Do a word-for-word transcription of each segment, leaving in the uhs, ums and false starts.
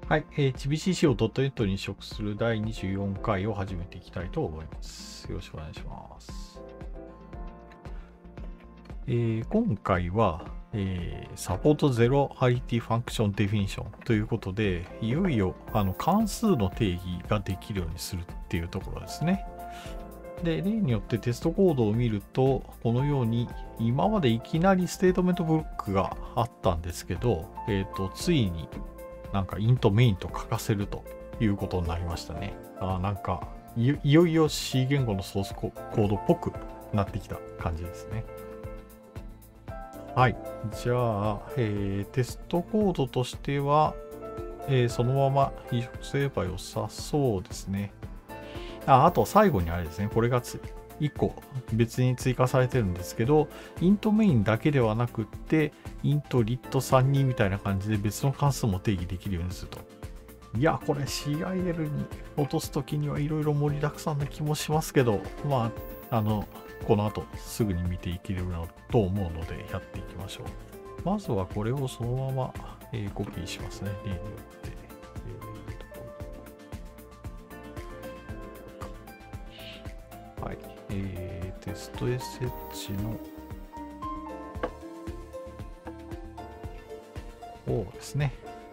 はい、えー、チビシーシー を ドットネット に移植するだいにじゅうよんかいを始めていきたいと思います。よろしくお願いします。えー、今回は、えー、サポートゼロアイティファンクションデフィニションということで、いよいよあの関数の定義ができるようにするっていうところですね。で、例によってテストコードを見ると、このように今までいきなりステートメントブロックがあったんですけど、えっと、ついになんかイントメインと書かせるということになりましたね。あなんかい、いよいよ C 言語のソースコードっぽくなってきた感じですね。はい。じゃあ、えー、テストコードとしては、えー、そのまま移植すれば良さそうですね。あ、あと最後にあれですね。これがついっこ別に追加されてるんですけど、イントメインだけではなくって、イントリットさんにみたいな感じで別の関数も定義できるようにすると。いや、これ シーアイエル に落とすときにはいろいろ盛りだくさんな気もしますけど、まあ、あの、この後すぐに見ていけると思うのでやっていきましょう。まずはこれをそのまま、えー、コピーしますね。例によって。えー、はい。えー、テスト エスエイチ の方ですね。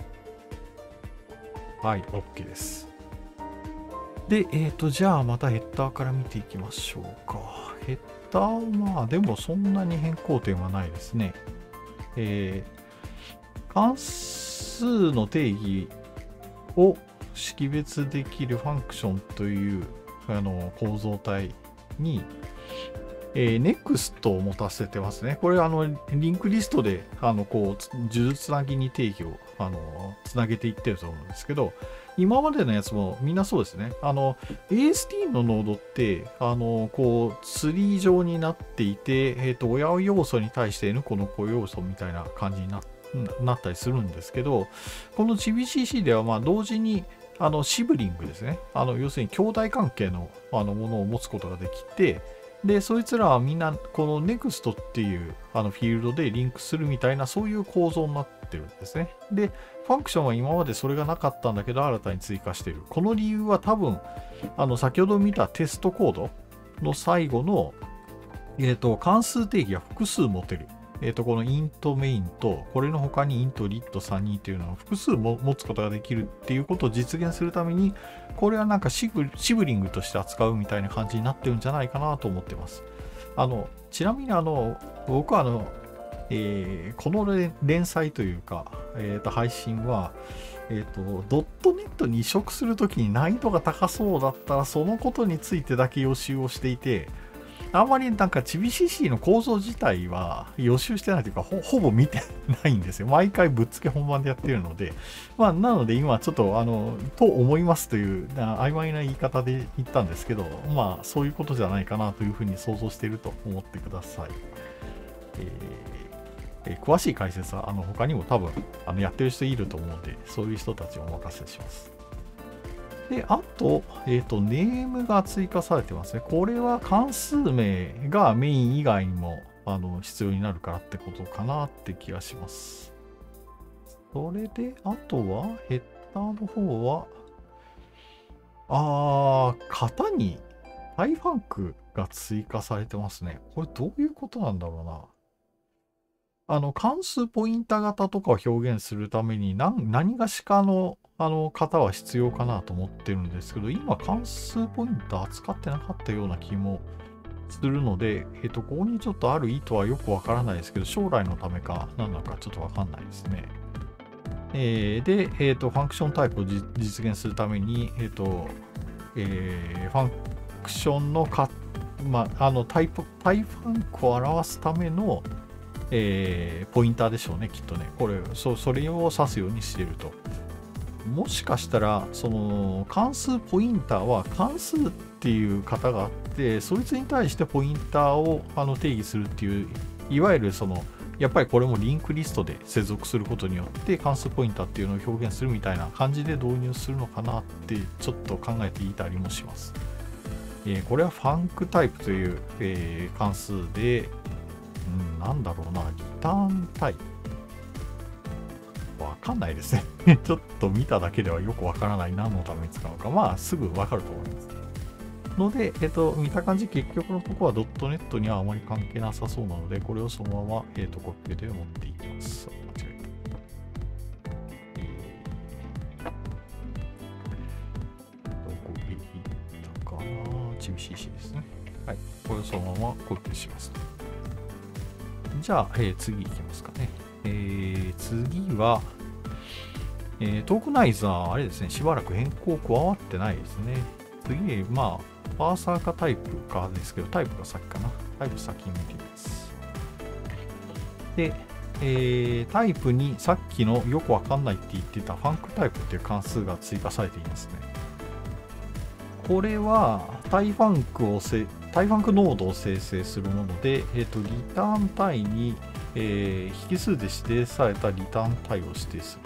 はい、OK です。で、えっと、じゃあまたヘッダーから見ていきましょうか。ヘッダー、まあでもそんなに変更点はないですね。えー、関数の定義を識別できるファンクションというあの構造体に、えー、next を持たせてますね。これあのリンクリストであのこう数珠つなぎに定義をあのつなげていってると思うんですけど、今までのやつもみんなそうですね。あの エーエスティー のノードってあのこうツリー状になっていて、えっと親要素に対して N 個の子要素みたいな感じにななったりするんですけど、この チビシーシー ではまあ同時にあのシブリングですね。あの要するに兄弟関係のあのものを持つことができて、で、そいつらはみんなこの next っていうあのフィールドでリンクするみたいなそういう構造になってるんですね。で、ファンクションは今までそれがなかったんだけど新たに追加している。この理由は多分、あの先ほど見たテストコードの最後の、えーと、関数定義が複数持てる。えっと、このイントメインと、これの他にイントリットさんにというのを複数も持つことができるっていうことを実現するために、これはなんかシブシブリングとして扱うみたいな感じになってるんじゃないかなと思ってます。あの、ちなみにあの、僕はあの、えー、この連載というか、えー、と配信は、えっ、ー、と、ドットネットに移植するときに難易度が高そうだったら、そのことについてだけ予習をしていて、あんまりなんか チビシーシー の構造自体は予習してないというか ほ, ほぼ見てないんですよ。毎回ぶっつけ本番でやってるので。まあ、なので今ちょっとあの、と思いますという曖昧な言い方で言ったんですけど、まあそういうことじゃないかなというふうに想像していると思ってください。えーえー、詳しい解説はあの他にも多分あのやってる人いると思うので、そういう人たちをお任せします。で、あと、えっと、ネームが追加されてますね。これは関数名がメイン以外にもあの必要になるからってことかなって気がします。それで、あとは、ヘッダーの方は、あー、型にハイファンクが追加されてますね。これどういうことなんだろうな。あの、関数ポインタ型とかを表現するために何、何がしかのあの方は必要かなと思ってるんですけど、今関数ポインター扱ってなかったような気もするので、えっと、ここにちょっとある意図はよくわからないですけど、将来のためか何なのかちょっとわかんないですね。えー、で、えっと、ファンクションタイプを実現するために、えっと、えー、ファンクションのか、まあ、あのタイプ、タイプファンクを表すための、えー、ポインターでしょうね、きっとね。これ、そそれを指すようにしていると。もしかしたら、その関数ポインターは関数っていう型があって、そいつに対してポインターをあの定義するっていう、いわゆるその、やっぱりこれもリンクリストで接続することによって関数ポインターっていうのを表現するみたいな感じで導入するのかなってちょっと考えていたりもします。えー、これはファンクタイプという、えー、関数で、うん、なんだろうな、リターンタイプ。 とわかんないですね。ちょっと見ただけではよくわからない何のために使うのか。まあ、すぐわかると思います。ので、えっと、見た感じ、結局のところはドットネットにはあまり関係なさそうなので、これをそのまま、えっと、コピペで持っていきます。間違えた。どこへ行ったかな ジーシーシー ですね。はい。これをそのままコピペします。じゃあ、えー、次いきますかね。えー、次は、えー、トークナイザー、あれですね、しばらく変更加わってないですね。次、まあ、パーサーかタイプかですけど、タイプが先かな。タイプ先に見てみます。で、えー、タイプにさっきのよくわかんないって言ってたファンクタイプっていう関数が追加されていますね。これは、タイファンクをせ、タイファンクノードを生成するもので、えっと、リターン単位に、えー、引数で指定されたリターン単位を指定する。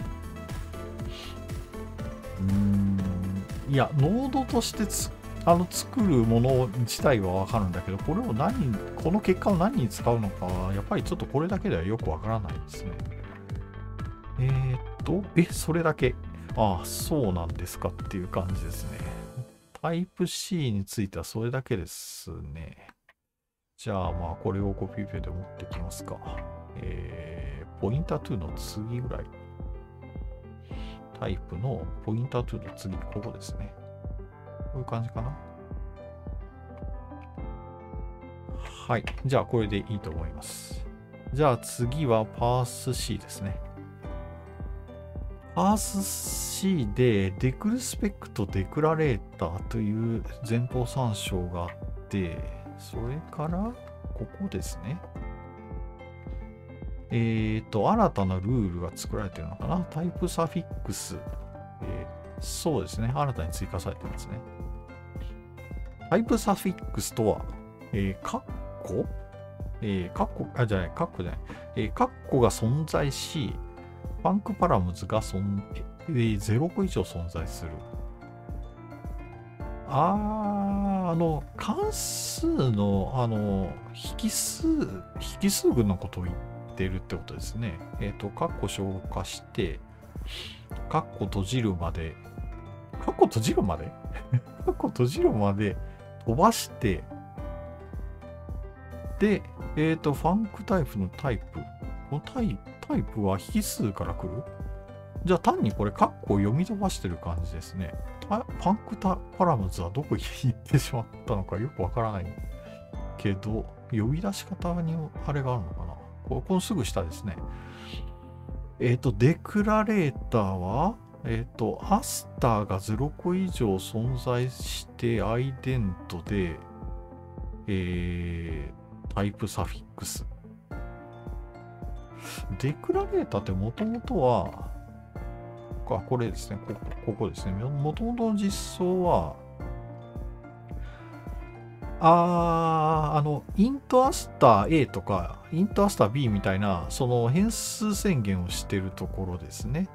うーん、いや、ノードとしてつあの作るもの自体はわかるんだけど、これを何、この結果を何に使うのかは、やっぱりちょっとこれだけではよくわからないですね。えー、っと、え、それだけ。ああ、そうなんですかっていう感じですね。タイプ C についてはそれだけですね。じゃあ、まあ、これをコピペで持ってきますか。えー、ポインターにの次ぐらい。タイプのポインターにの次、ここですね。こういう感じかな。はい。じゃあ、これでいいと思います。じゃあ、次はパース C ですね。パース C で、デクルスペクトデクラレーターという前方参照があって、それから、ここですね。えっと、新たなルールが作られてるのかな。タイプサフィックス。えー、そうですね。新たに追加されてますね。タイプサフィックスとは、えー、カッコえー、カッコ、あ、じゃない、カッコじゃない。えー、カッコが存在し、ファンクパラムズが存、えー、ゼロこ以上存在する。あー、あの、関数の、あの、引数、引数群のことを言ってるってことですね。えっと、カッコ消化して、カッコ閉じるまで、カッコ閉じるまでカッコ閉じるまで飛ばして、で、えっと、ファンクタイプのタイプ。このタイタイプは引数から来る？じゃあ単にこれカッコを読み飛ばしてる感じですね。ファンクタパラムズはどこに行ってしまったのかよくわからないけど、呼び出し方にあれがあるのかな。ここのすぐ下ですね。えっと、デクラレーターは、えっと、アスターがゼロ個以上存在してアイデントで、えー、タイプサフィックス。デクラレーターってもともとは、あ、これですね。ここ、ここですね。もともとの実装は、あー、あの、イントアスター A とか、イントアスター B みたいな、その変数宣言をしてるところですね。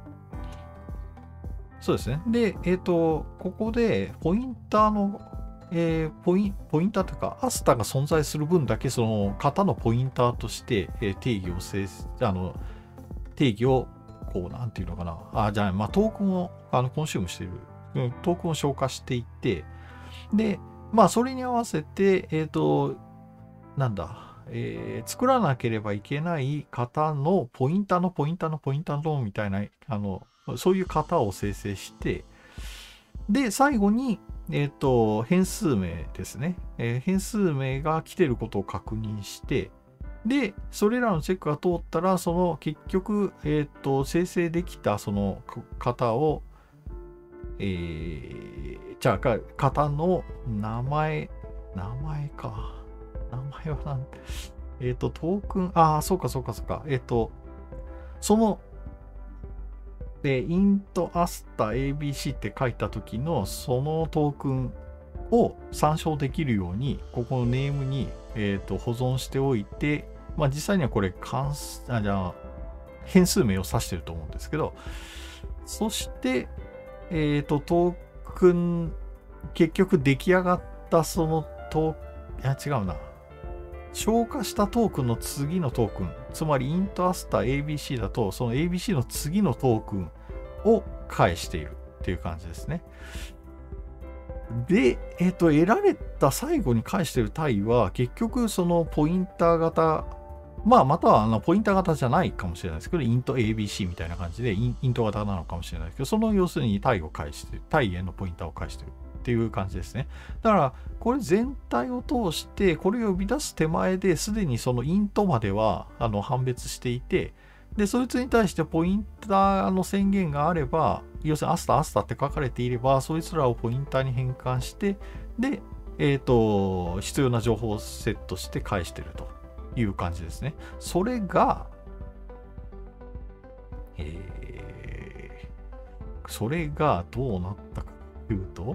そうですね。で、えっと、ここで、ポインターの、えー、ポイン、ポインターというか、アスターが存在する分だけ、その型のポインターとして、えー、定義をせあの、定義を、こう、なんていうのかな。あ、じゃあ、まあ、トークンを、あの、コンシュームしている。うん、トークンを消化していって、で、まあ、それに合わせて、えっと、なんだ、えー、作らなければいけない型のポインターのポインターのポインターのみたいな、あの、そういう型を生成して、で、最後に、えっと、変数名ですね。えー、変数名が来てることを確認して、で、それらのチェックが通ったら、その結局、えっと、生成できたその型を、えー、じゃあ、型の名前、名前か。名前はなんて、えっと、トークン、ああ、そうかそうかそうか。えっと、その、で、int asta abc って書いた時のそのトークンを参照できるように、ここのネームに、えっと、保存しておいて、まあ実際にはこれ関数、あ、じゃあ、変数名を指してると思うんですけど、そして、えっと、トークン、結局出来上がったそのトークン、いや違うな。 消化したトークンの次のトークン、つまり int aster abc だと、その abc の次のトークンを返しているっていう感じですね。で、えっと、得られた最後に返している単位は、結局そのポインター型、まあ、またはあのポインター型じゃないかもしれないですけど、int abc みたいな感じで、イント型なのかもしれないですけど、その要するに単位を返して、単位へのポインターを返しているっていう感じですね。だから、これ全体を通して、これを呼び出す手前ですでにその int まではあの判別していて、で、そいつに対してポインターの宣言があれば、要するにアスタアスタって書かれていれば、そいつらをポインターに変換して、で、えっと、必要な情報をセットして返してるという感じですね。それが、えー、それがどうなったかというと、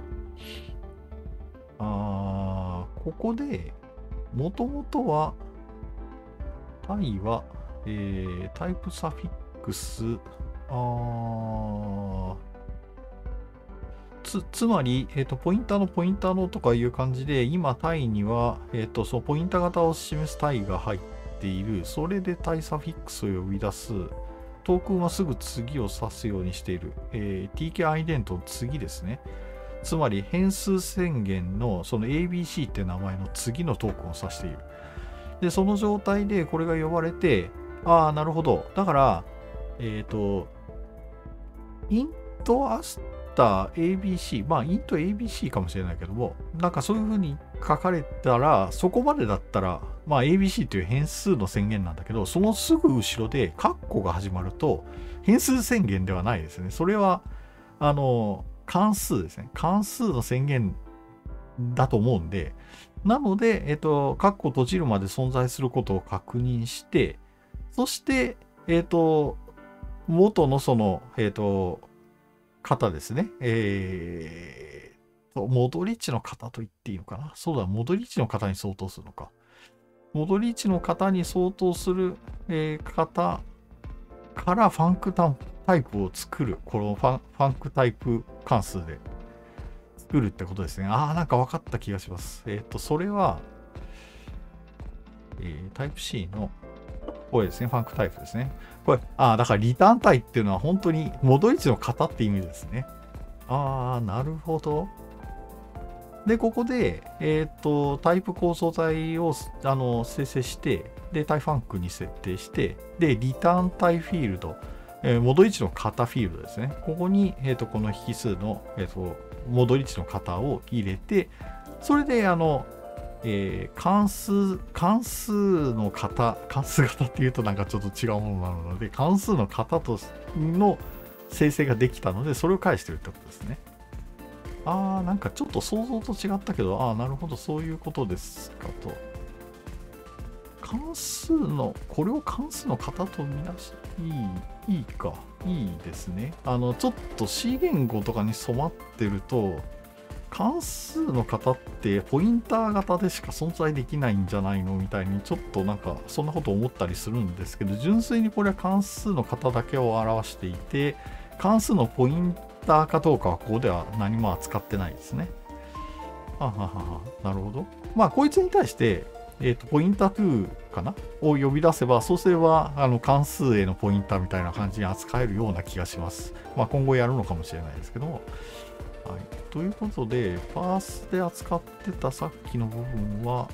あー、ここで、もともとは、単位は、えー、タイプサフィックス、あーつ、つまり、えっと、ポインターのポインターのとかいう感じで、今、単位には、えっと、そのポインター型を示す単位が入っている。それでタイサフィックスを呼び出す。トークンはすぐ次を指すようにしている。えー、ティーケー アイデントの次ですね。つまり、変数宣言のその エービーシー って名前の次のトークンを指している。で、その状態でこれが呼ばれて、ああ、なるほど。だから、えっと、int aster abc、まあ、int abc かもしれないけども、なんかそういう風に書かれたら、そこまでだったら、まあ、abc という変数の宣言なんだけど、そのすぐ後ろでカッコが始まると、変数宣言ではないですね。それは、あの、関数ですね。関数の宣言だと思うんで、なので、えっと、カッコ閉じるまで存在することを確認して、そして、えっと、元のその、えっと、型ですね。えー、モドリッチの型と言っていいのかな。そうだ、モドリッチの型に相当するのか。モドリッチの型に相当する、えー、型からファンクタイプを作る。このファンファンクタイプ関数で作るってことですね。ああ、なんか分かった気がします。えっと、それは、えー、タイプ C の、これですね、ファンクタイプですね。これ、ああ、だからリターンタイプっていうのは本当にモドリッチの型って意味ですね。ああ、なるほど。で、ここで、えっと、タイプ構造体をあの生成して、で、タイファンクに設定して、で、リターンタイフィールド、えー、モドリッチの型フィールドですね。ここに、えっと、この引数の、えっと、モドリッチの型を入れて、それで、あの、えー、関数、関数の型、関数型っていうとなんかちょっと違うものなので、関数の型との生成ができたので、それを返してるってことですね。あー、なんかちょっと想像と違ったけど、あー、なるほど、そういうことですかと。関数の、これを関数の型とみなし、いい、いいか、いいですね。あの、ちょっと C 言語とかに染まってると、関数の型ってポインター型でしか存在できないんじゃないのみたいにちょっとなんかそんなこと思ったりするんですけど、純粋にこれは関数の型だけを表していて、関数のポインターかどうかはここでは何も扱ってないですね。はははは、なるほど。まあこいつに対して、えっと、ポインターにかなを呼び出せば、そうすればあの関数へのポインターみたいな感じに扱えるような気がします。まあ今後やるのかもしれないですけども。はい、ということで、パースで扱ってたさっきの部分は、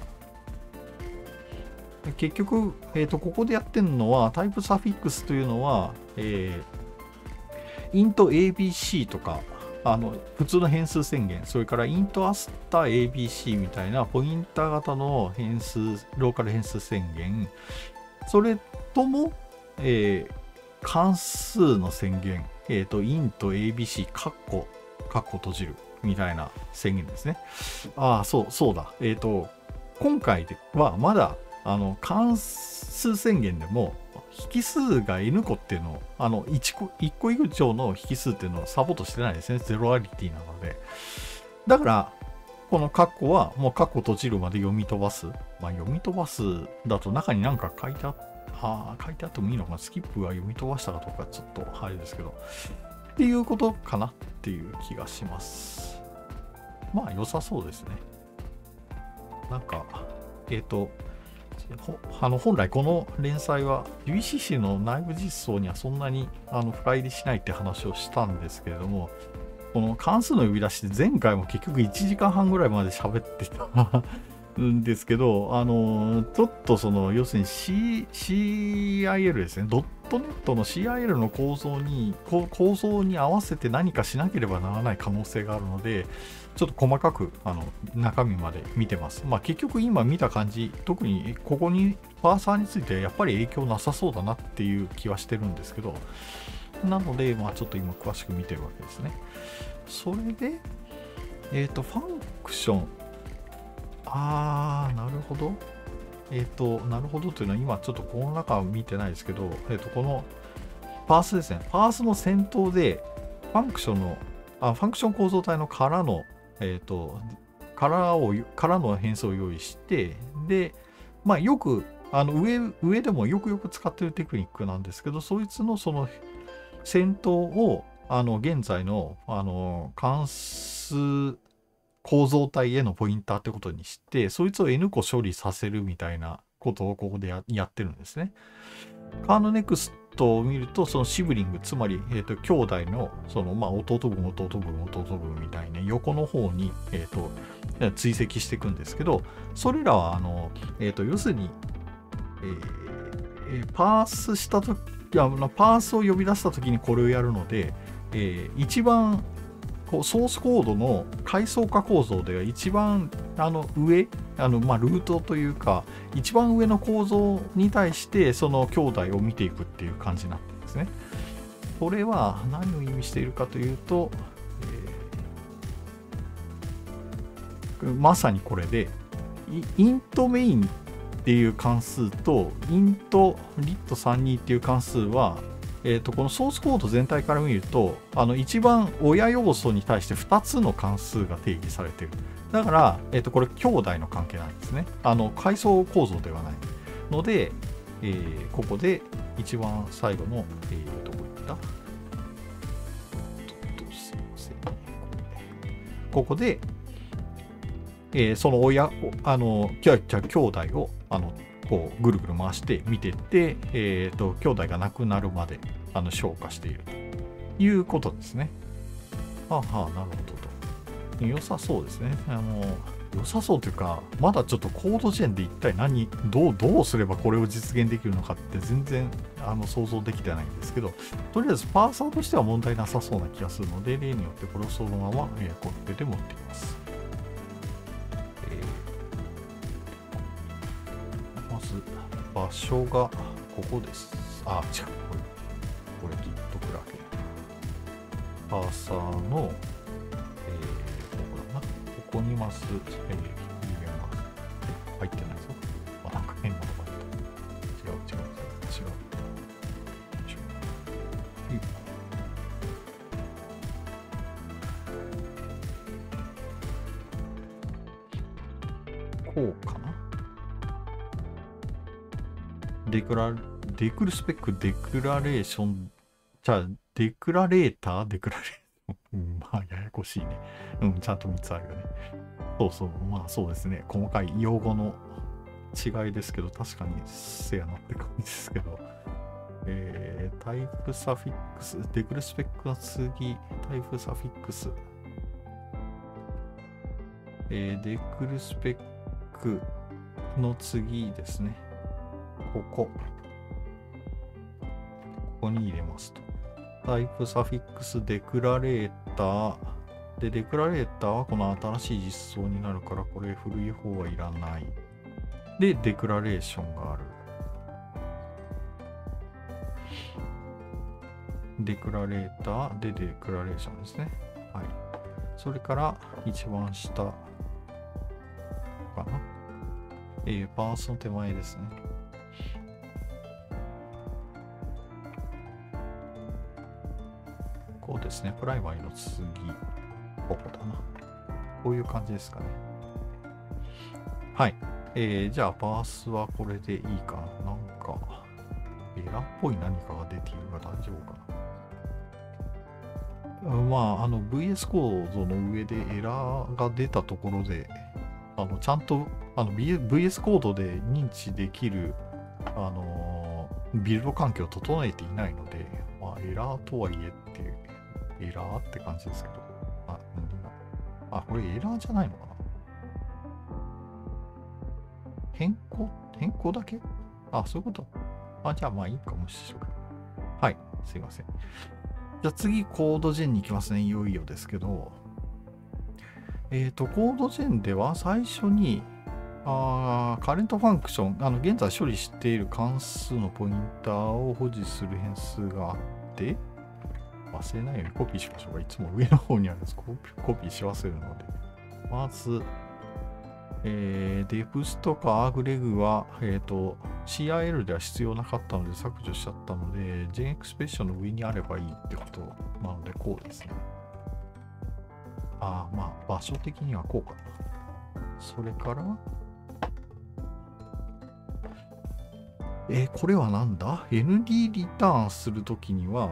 結局、えーと、ここでやってるのは、タイプサフィックスというのは、えー、int abc とか、あの普通の変数宣言、それから int aster abc みたいなポインター型の変数、ローカル変数宣言、それとも、えー、関数の宣言、えーと、int abc カッコカッコ閉じるみたいな宣言ですね。ああ、そう、そうだ。えっと、今回ではまだ、あの、関数宣言でも、引数が n 個っていうのを、あの、いっこ、いっこ以上の引数っていうのをサポートしてないですね。ゼロアリティなので。だから、このカッコは、もうカッコ閉じるまで読み飛ばす。まあ、読み飛ばすだと中に何か書いてあっあ書いてあってもいいのかな。スキップが読み飛ばしたかどうかちょっとあれですけど。っていうことかなっていう気がします。まあ良さそうですね。なんか、えっと、 あの本来この連載は ユーイーシーシー の内部実装にはそんなにあの深入りしないって話をしたんですけれども、この関数の呼び出しで前回も結局いちじかんはんぐらいまで喋ってたんですけど、あのちょっとその要するに C、シーアイエル ですね、ドットネットの シーアイエル の構造に構造に合わせて何かしなければならない可能性があるので、ちょっと細かくあの中身まで見てます。まあ結局今見た感じ、特にここにパーサーについてやっぱり影響なさそうだなっていう気はしてるんですけど、なのでまあちょっと今詳しく見てるわけですね。それで、えっと、ファンクション。あー、なるほど。えっと、なるほどというのは今ちょっとこの中は見てないですけど、えっと、このパースですね。パースの先頭で、ファンクションの、あ、ファンクション構造体のからの、えっと、からを、からの変数を用意して、で、まあよく、あの上、上でもよくよく使ってるテクニックなんですけど、そいつのその先頭を、あの、現在の、あの、関数構造体へのポインターってことにして、そいつを N 個処理させるみたいなことをここで や, やってるんですね。カーノネクストを見ると、そのシブリング、つまり、えっと、兄弟の、その、まあ、弟分、弟分、弟分みたいな横の方に、えっと、追跡していくんですけど、それらは、あの、えっと、要するに、えー、パースしたとき、パースを呼び出したときにこれをやるので、えー、一番こうソースコードの階層化構造では一番あの上あの、まあ、ルートというか一番上の構造に対してその兄弟を見ていくっていう感じになってるんですね。これは何を意味しているかというと、えー、まさにこれでイントメインっていう関数とイントリットさんじゅうにっていう関数はえー、とこのソースコード全体から見るとあの一番親要素に対してふたつの関数が定義されている。だから、えー、とこれ兄弟の関係なんですね。あの階層構造ではないので、えー、ここで一番最後の、えー、どこ行ったここで、えー、その親あのじゃあ兄弟をあのこうぐるぐる回して見ていって、えー、と兄弟が亡くなるまであの消化しているということですね。はあはあ、なるほどと。良さそうですね。あの良さそうというか、まだちょっとコード時点で一体何どうどうすればこれを実現できるのかって全然あの想像できてないんですけど、とりあえずパーサーとしては問題なさそうな気がするので、例によってこれをそのまま、えー、コピペで持っています。場所がここです。あ、違う。これ、これ Git クラゲ。パーサーの、えー、ここだな。ここにます、えー、入れます。入ってないぞ。あ、なんか変なのが入った。違う、違う、違う。違う。こうかな。デクラ、デクルスペック、デクラレーション、じゃあ、デクラレーター、デクラレーション。うん、まあ、ややこしいね。うん、ちゃんとみっつあるよね。そうそう、まあそうですね。細かい用語の違いですけど、確かにせやなって感じですけど。えー、タイプサフィックス、デクルスペックの次、タイプサフィックス。えー、デクルスペックの次ですね。ここ。ここに入れますと。タイプサフィックスデクラレーター。で、デクラレーターはこの新しい実装になるから、これ古い方はいらない。で、デクラレーションがある。デクラレーターでデクラレーションですね。はい。それから、一番下かな。えー、パースの手前ですね。こうですね。プライマリの次、ここだな。こういう感じですかね。はい。えー、じゃあ、パースはこれでいいかな。なんか、エラーっぽい何かが出ているが大丈夫かな。まあ、あの ブイエス コードの上でエラーが出たところで、 あのちゃんとあの ブイエス コードで認知できる、あのービルド環境を整えていないので、まあ、エラーとはいえっていう、エラーって感じですけど、あ、うん、あこれエラーじゃないのかな。変更変更だけあ、そういうこと。あ、じゃあまあいいかもしれない。はい、すいません。じゃあ次、コードジェンに行きますね。いよいよですけど、えっと、コードジェンでは最初に、あカレントファンクション、あの現在処理している関数のポインターを保持する変数があって、忘れないようにコピーしましょうか。いつも上の方にあるんです。コピー、コピーし忘れるので。まず、えー、デプスとかアーグレグは、えっと、シーアイエル では必要なかったので削除しちゃったので、ジェンエクスプレッションの上にあればいいってことなので、こうですね。ああ、まあ、場所的にはこうかな。それから、えー、これはなんだ ?エヌディー リターンするときには、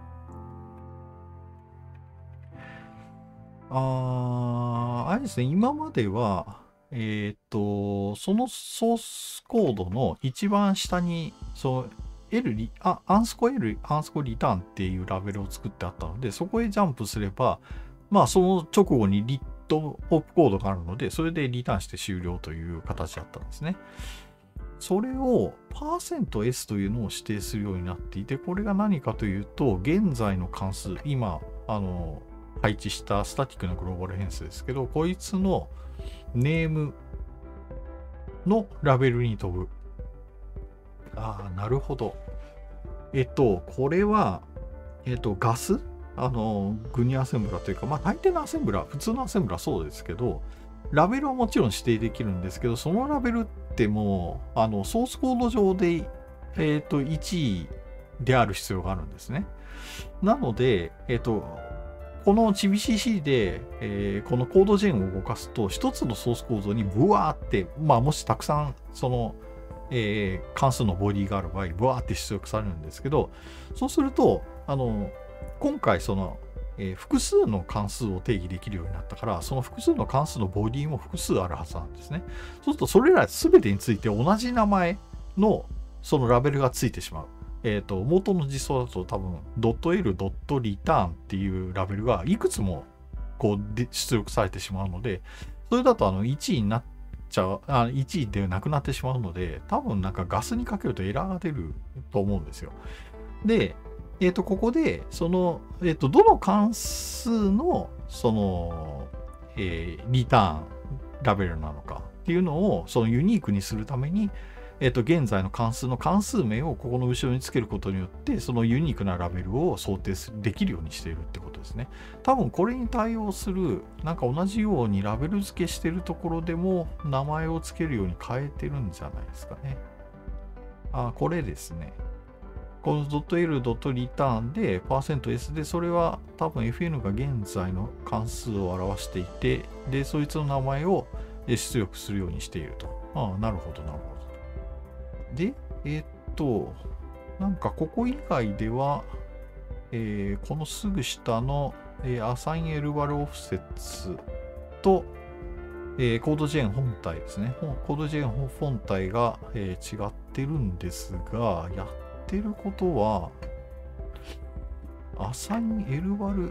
ああ、あれですね、今までは、えっと、そのソースコードの一番下に、そう、L リ、あ、アンスコ L、アンスコリターンっていうラベルを作ってあったので、そこへジャンプすれば、まあ、その直後にリットオープコードがあるので、それでリターンして終了という形だったんですね。それを %s というのを指定するようになっていて、これが何かというと、現在の関数、今、あの、配置したスタティックなグローバル変数ですけど、こいつのネームのラベルに飛ぶ。ああ、なるほど。えっと、これは、えっと、ガスあの、グニアセンブラというか、まあ、大抵のアセンブラ、普通のアセンブラそうですけど、ラベルはもちろん指定できるんですけど、そのラベルってもう、あの、ソースコード上で、えっと、いちいである必要があるんですね。なので、えっと、この チビシーシー で、えー、このコードジェンを動かすと、一つのソースコードにブワーって、まあ、もしたくさん、その、えー、関数のボディがある場合、ブワーって出力されるんですけど、そうすると、あの、今回、その、えー、複数の関数を定義できるようになったから、その複数の関数のボディも複数あるはずなんですね。そうすると、それら全てについて同じ名前のそのラベルがついてしまう。えっと、元の実装だと多分、.l.return っていうラベルがいくつもこうで出力されてしまうので、それだとあのいちいになっちゃう、あいちいでなくなってしまうので、多分なんかガスにかけるとエラーが出ると思うんですよ。で、えっと、ここで、その、えっと、どの関数の、その、えー、リターンラベルなのかっていうのを、そのユニークにするために、えっと、現在の関数の関数名をここの後ろにつけることによって、そのユニークなラベルを想定できるようにしているってことですね。多分これに対応する、なんか同じようにラベル付けしてるところでも名前を付けるように変えてるんじゃないですかね。あ、これですね。この .l.return で %s で、それは多分 エフエヌ が現在の関数を表していて、で、そいつの名前を出力するようにしていると。ああ、なるほど、なるほど。で、えー、っと、なんかここ以外では、えー、このすぐ下の、えー、assign elval offsets と、えー、コードジェーン本体ですね。コードジェーン本体が、えー、違ってるんですが、やってることは、assign elval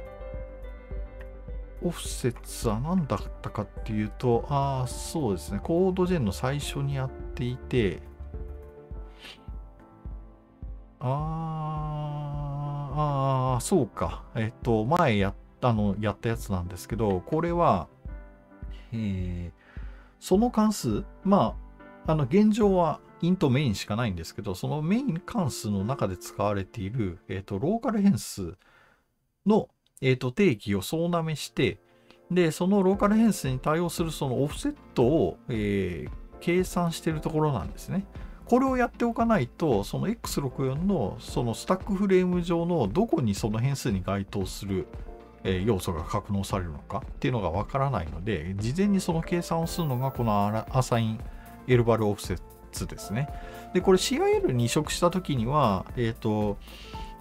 offsets は何だったかっていうと、ああ、そうですね。コードジェーンの最初にやっていて、ああ、そうか。えっと、前やったの、やったやつなんですけど、これは、えー、その関数、まあ、あの、現状はイントメインしかないんですけど、そのメイン関数の中で使われている、えっと、ローカル変数の、えっと、定義を総なめして、で、そのローカル変数に対応するそのオフセットを、えー、計算しているところなんですね。これをやっておかないと、その エックスろくじゅうよん のそのスタックフレーム上のどこにその変数に該当する要素が格納されるのかっていうのがわからないので、事前にその計算をするのがこのアサインエルバルオフセッツですね。で、これ シーアイエル に移植したときには、えっと、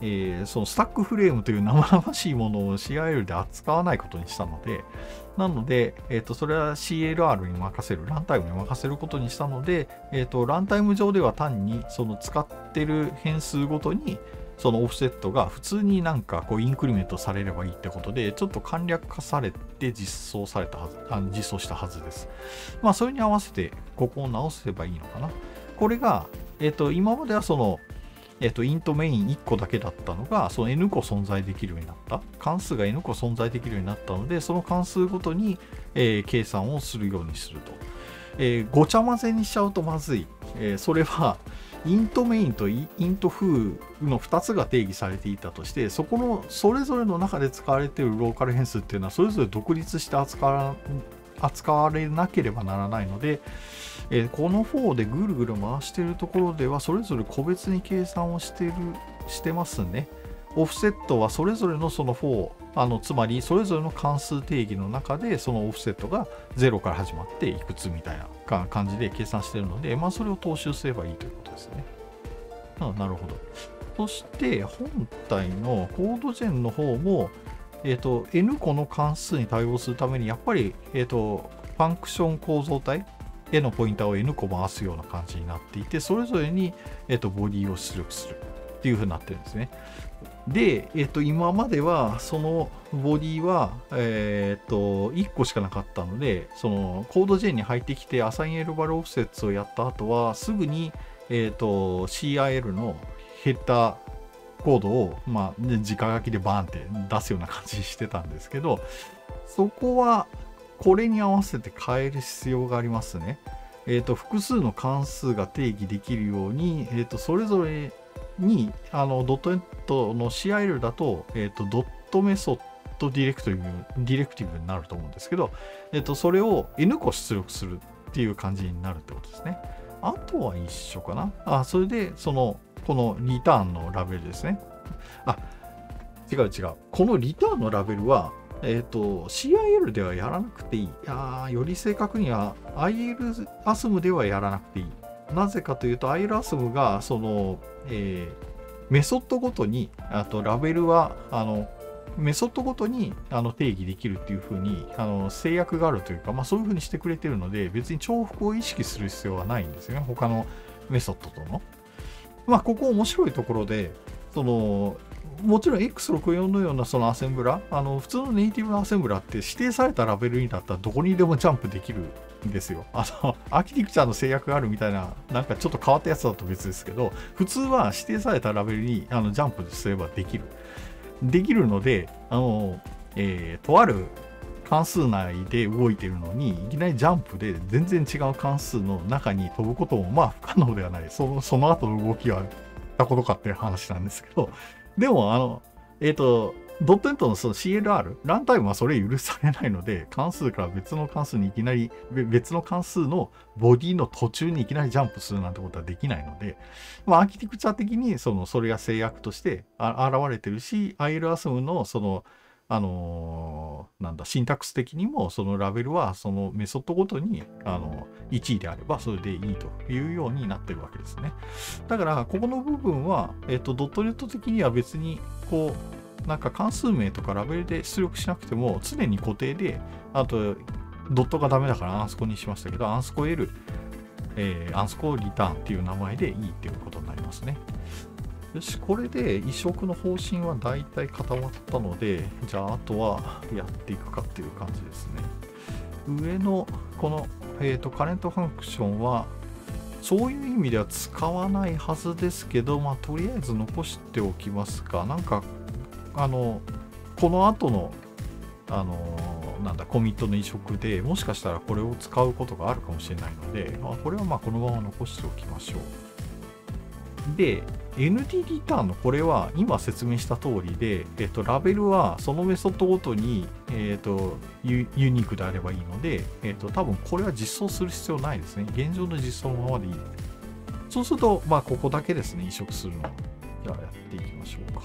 えー、そのスタックフレームという生々しいものを シーアイエル で扱わないことにしたので、なので、えっと、それは シーエルアール に任せる、ランタイムに任せることにしたので、えっと、ランタイム上では単にその使ってる変数ごとに、そのオフセットが普通になんかこうインクリメントされればいいってことで、ちょっと簡略化されて実装されたはず、あの実装したはずです。まあ、それに合わせてここを直せばいいのかな。これが、えっと、今まではその、えっと、イントメインいっこだけだったのが、その N 個存在できるようになった。関数が N 個存在できるようになったので、その関数ごとに、えー、計算をするようにすると。えー、ごちゃ混ぜにしちゃうとまずい。えー、それは、イントメインとイントフーのふたつが定義されていたとして、そこのそれぞれの中で使われているローカル変数っていうのは、それぞれ独立して扱わ扱われなければならないので、えー、このフォーでぐるぐる回しているところでは、それぞれ個別に計算をしてるしてますね。オフセットはそれぞれのそのフォー、あのつまりそれぞれの関数定義の中で、そのオフセットがゼロから始まっていくつみたいな感じで計算しているので、まあ、それを踏襲すればいいということですね。あ、なるほど。そして本体のコードジェンの方も、えっと、N 個の関数に対応するために、やっぱり、えっと、ファンクション構造体へのポインターを N 個回すような感じになっていて、それぞれに、えっと、ボディを出力するっていう風になってるんですね。で、えっと、今までは、そのボディは、えっと、いっこしかなかったので、そのコードジェンに入ってきて、アサインエルバルオフセッツをやった後は、すぐに、えっと、シーアイエル のヘッダーコードを、まあ、直書きでバーンって出すような感じにしてたんですけど、そこは、これに合わせて変える必要がありますね。えっと、複数の関数が定義できるように、えっと、それぞれに、あの、ドットネットの シーアイエル だと、えっと、ドットメソッドディレクティブ、ディレクティブになると思うんですけど、えっと、それを N 個出力するっていう感じになるってことですね。あとは一緒かな。あ、それで、その、このリターンのラベルですね。あ、違う違う。このリターンのラベルは、えっと、シーアイエル ではやらなくていい。いやより正確には アイエル アスム ではやらなくていい。なぜかというと、アイエル アスム が、その、えー、メソッドごとに、あとラベルは、あの、メソッドごとにあの定義できるっていうふうにあの制約があるというか、まあ、そういうふうにしてくれてるので、別に重複を意識する必要はないんですよね、他のメソッドとの。まあ、ここ面白いところで、その、もちろん エックスろくじゅうよん のようなそのアセンブラ、あの普通のネイティブのアセンブラって指定されたラベルにだったらどこにでもジャンプできるんですよ。あの、アーキテクチャの制約があるみたいな、なんかちょっと変わったやつだと別ですけど、普通は指定されたラベルにあのジャンプすればできる。できるので、あの、えー、とある関数内で動いているのに、いきなりジャンプで全然違う関数の中に飛ぶこともまあ不可能ではない。その、その後の動きはたことかっていう話なんですけど、でも、あの、えっと、ドットネットのその シーエルアール、ランタイムはそれ許されないので、関数から別の関数にいきなり、別の関数のボディの途中にいきなりジャンプするなんてことはできないので、まあ、アーキテクチャ的にその、それが制約としてあ現れてるし、アイエルアスム のその、あのー、なんだ、シンタックス的にも、そのラベルは、そのメソッドごとに、あの、いちいであれば、それでいいというようになってるわけですね。だから、ここの部分は、えっと、ドットネット的には別に、こう、なんか関数名とかラベルで出力しなくても、常に固定で、あと、ドットがダメだからアンスコにしましたけど、アンスコ L、えー、アンスコリターンっていう名前でいいっていうことになりますね。よし、これで移植の方針は大体固まったので、じゃあ、あとはやっていくかっていう感じですね。上の、この、えっと、カレントファンクションは、そういう意味では使わないはずですけど、まあ、とりあえず残しておきますか。なんか、あの、この後の、あの、なんだ、コミットの移植でもしかしたらこれを使うことがあるかもしれないので、まあ、これはまあこのまま残しておきましょう。で、エヌティー リターンのこれは今説明した通りで、えっと、ラベルはそのメソッドごとに、えっと、ユ, ユニークであればいいので、えっと、多分これは実装する必要ないですね。現状の実装のままでいい。そうすると、まあ、ここだけですね、移植するの。じゃあやっていきましょうか。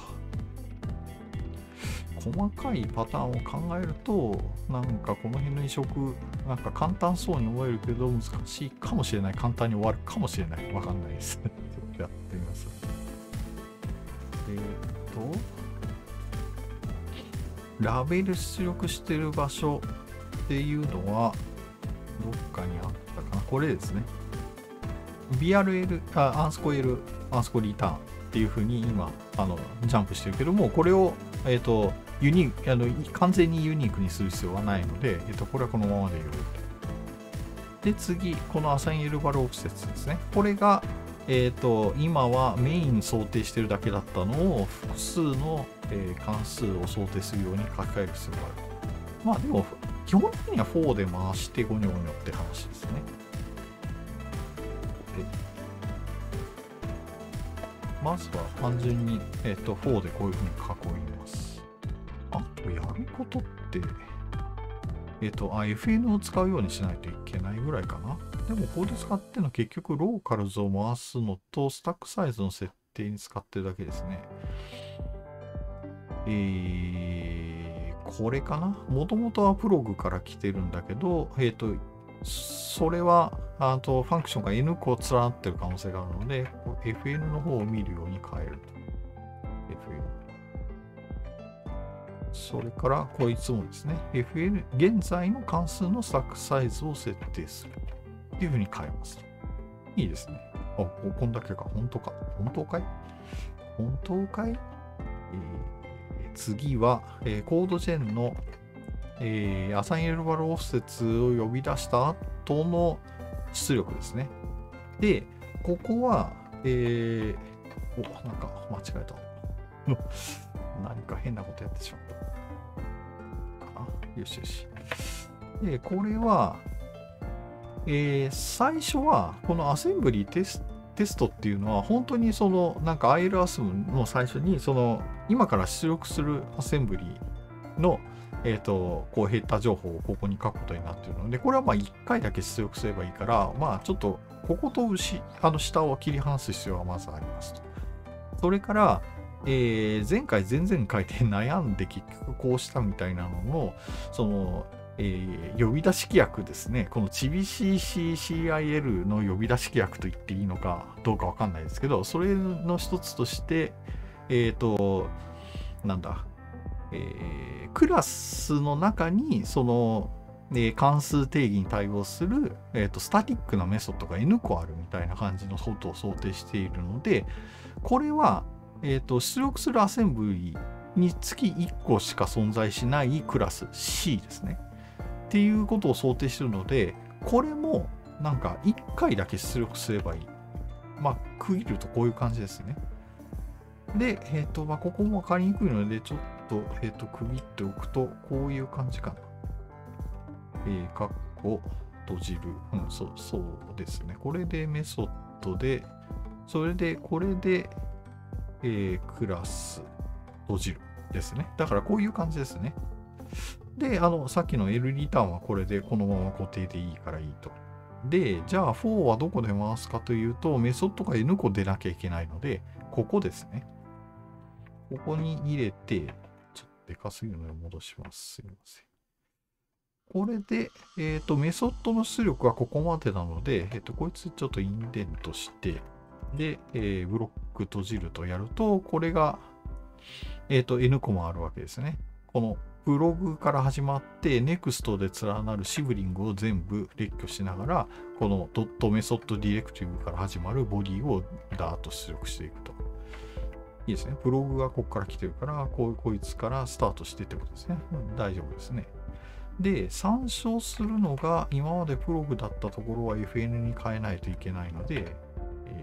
細かいパターンを考えると、なんかこの辺の移植、なんか簡単そうに思えるけど、難しいかもしれない。簡単に終わるかもしれない。わかんないです。ちょっとやってみます。 えっと、ラベル出力してる場所っていうのは、どっかにあったかな。これですね。ビーアールエル、あ、アンスコ L、アンスコリターンっていう風に今、あの、ジャンプしてるけども、これを、えっと、ユニーク、あの、完全にユニークにする必要はないので、えっと、これはこのままでよい。で、次、このアサインエルバルオフセットですね。これが、えっと、今はメイン想定してるだけだったのを、複数の、えー、関数を想定するように書き換える必要がある。まあでも、基本的にはフォーで回してゴニョゴニョって話ですね。でまずは単純に、えっと、フォーでこういうふうに囲います。あとやることって、えっと、あ、エフエヌ を使うようにしないといけないぐらいかな。でも、ここで使ってるのは結局、ローカルズを回すのと、スタックサイズの設定に使ってるだけですね。えー、これかな。もともとはプログから来てるんだけど、えっと、それは、あと、ファンクションが N 個連なってる可能性があるので、エフエヌ の方を見るように変えると。エフエヌ。それから、こいつもですね、エフエヌ、現在の関数のスタックサイズを設定する。っていうふうに変えます。いいですね。あ、こんだけか。本当か。本当かい本当かい、えー、次は、えー、コードジェンの、えー、アサインエルバルオフセツを呼び出した後の出力ですね。で、ここは、えー、お、なんか間違えた。何か変なことやってしまった。かな。よしよし。で、これは、えー、最初は、このアセンブリテステストっていうのは、本当にその、なんか アイエルアスム の最初に、その、今から出力するアセンブリの、えっと、こう、ヘッダー情報をここに書くことになっているので、これはまあいっかいだけ出力すればいいから、まあちょっと、ここと牛、あの下を切り離す必要がまずありますと。それから、えー、前回、前々回で悩んで結局こうしたみたいなのの、その、えー、呼び出し規約ですね。このチビ シーシーシーアイエル の呼び出し規約と言っていいのかどうかわかんないですけど、それの一つとして、えっと、なんだ、えー、クラスの中に、その、えー、関数定義に対応する、えーと、スタティックなメソッドが N 個あるみたいな感じのことを想定しているので、これは、えっと、出力するアセンブリにつきいっこしか存在しないクラス C ですね。っていうことを想定しているので、これもなんかいっかいだけ出力すればいい。まあ、区切るとこういう感じですね。で、えっと、まあ、ここも分かりにくいので、ちょっと、えっと、区切っておくと、こういう感じかな。えー、カッコ、閉じる。うん、そう、そうですね。これでメソッドで、それで、これで、えー、クラス、閉じるですね。だからこういう感じですね。で、あの、さっきの L リターンはこれでこのまま固定でいいからいいと。で、じゃあフォーはどこで回すかというと、メソッドが N 個出なきゃいけないので、ここですね。ここに入れて、ちょっとでかすぎるので戻します。すいません。これで、えっと、メソッドの出力はここまでなので、えっと、こいつちょっとインデントして、で、えー、ブロック閉じるとやると、これが、えっと、N 個もあるわけですね。このブログから始まって、ネクストで連なるシブリングを全部列挙しながら、このドットメソッドディレクティブから始まるボディをダーッと出力していくと。いいですね。ブログがここから来てるから、こうこいつからスタートしてってことですね。うん、大丈夫ですね。で、参照するのが、今までプログだったところは エフエヌ に変えないといけないので、え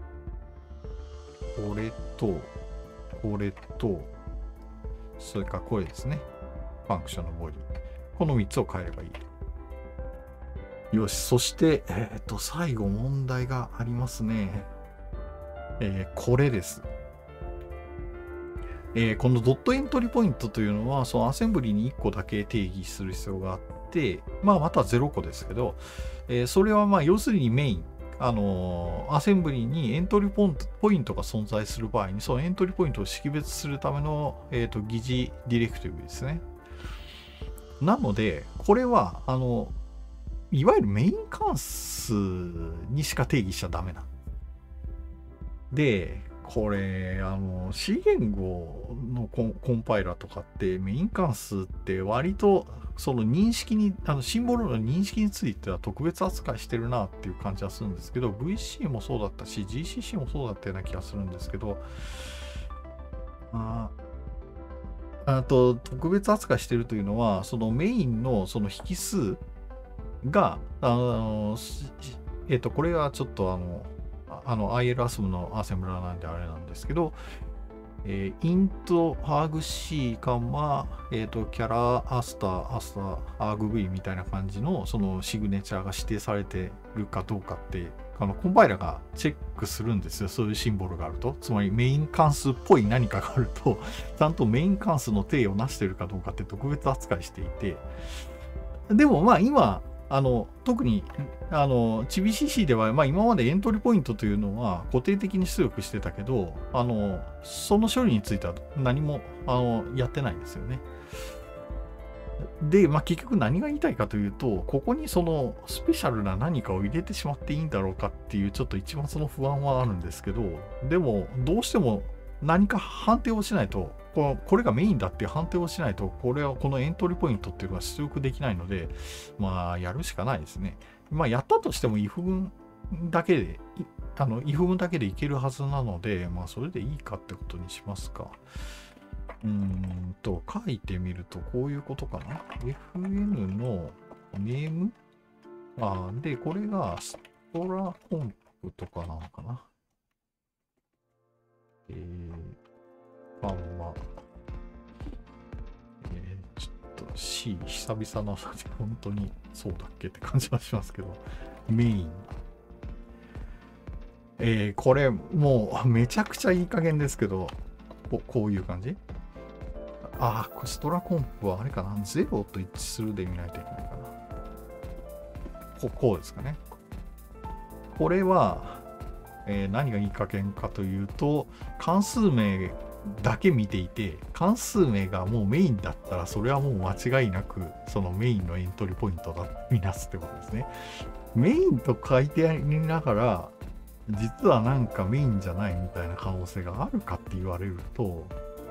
ー、これと、これと、それからこれですね。ファンクションのボディ。このみっつを変えればいい。よし、そして、えっと、最後問題がありますね。えー、これです。えー、このドットエントリーポイントというのは、そのアセンブリにいっこだけ定義する必要があって、まあ、またゼロ個ですけど、えー、それはまあ、要するにメイン、あのー、アセンブリにエントリーポイントが存在する場合に、そのエントリーポイントを識別するための、えーと、疑似ディレクティブですね。なので、これは、あの、いわゆるメイン関数にしか定義しちゃダメな。で、 これ、あの、C 言語のコン、コンパイラとかってメイン関数って割とその認識に、あのシンボルの認識については特別扱いしてるなっていう感じはするんですけど、ブイシー もそうだったし、ジーシーシー もそうだったような気がするんですけど、ああと特別扱いしてるというのは、そのメインのその引数が、あの、えっと、これはちょっとあの、あの アイエル アスムのアーセンブラーなんであれなんですけど、えー、int argc カンマ、えっと、キャラアスター、アスター、argv みたいな感じのそのシグネチャーが指定されてるかどうかって、あのコンパイラがチェックするんですよ。そういうシンボルがあると。つまりメイン関数っぽい何かがあると、ちゃんとメイン関数の定をなしてるかどうかって特別扱いしていて、でもまあ今、あの特にあの チビシーシー では、まあ、今までエントリーポイントというのは固定的に出力してたけど、あのその処理については何もあのやってないんですよね。で、まあ、結局何が言いたいかというと、ここにそのスペシャルな何かを入れてしまっていいんだろうかっていうちょっと一番その不安はあるんですけど、でもどうしても何か判定をしないと、これがメインだっていう判定をしないと、これはこのエントリーポイントっていうのは出力できないので、まあやるしかないですね。まあやったとしても if 文だけで、あの if 文だけでいけるはずなので、まあそれでいいかってことにしますか。うーんと、書いてみるとこういうことかな。エフエヌ のネームあで、これがストラコンプとかなのかな。えー、まあまあ、えー、ちょっと C、久々の本当にそうだっけって感じはしますけど、メイン。えー、これもうめちゃくちゃいい加減ですけど、こ, こういう感じああ、ストラコンプはあれかな、ゼロと一致するで見ないといけないかな。ここうですかね。これは、えー、何がいい加減かというと、関数名だけ見ていて、関数名がもうメインだったら、それはもう間違いなく、そのメインのエントリーポイントだとみなすってことですね。メインと書いてありながら、実はなんかメインじゃないみたいな可能性があるかって言われると、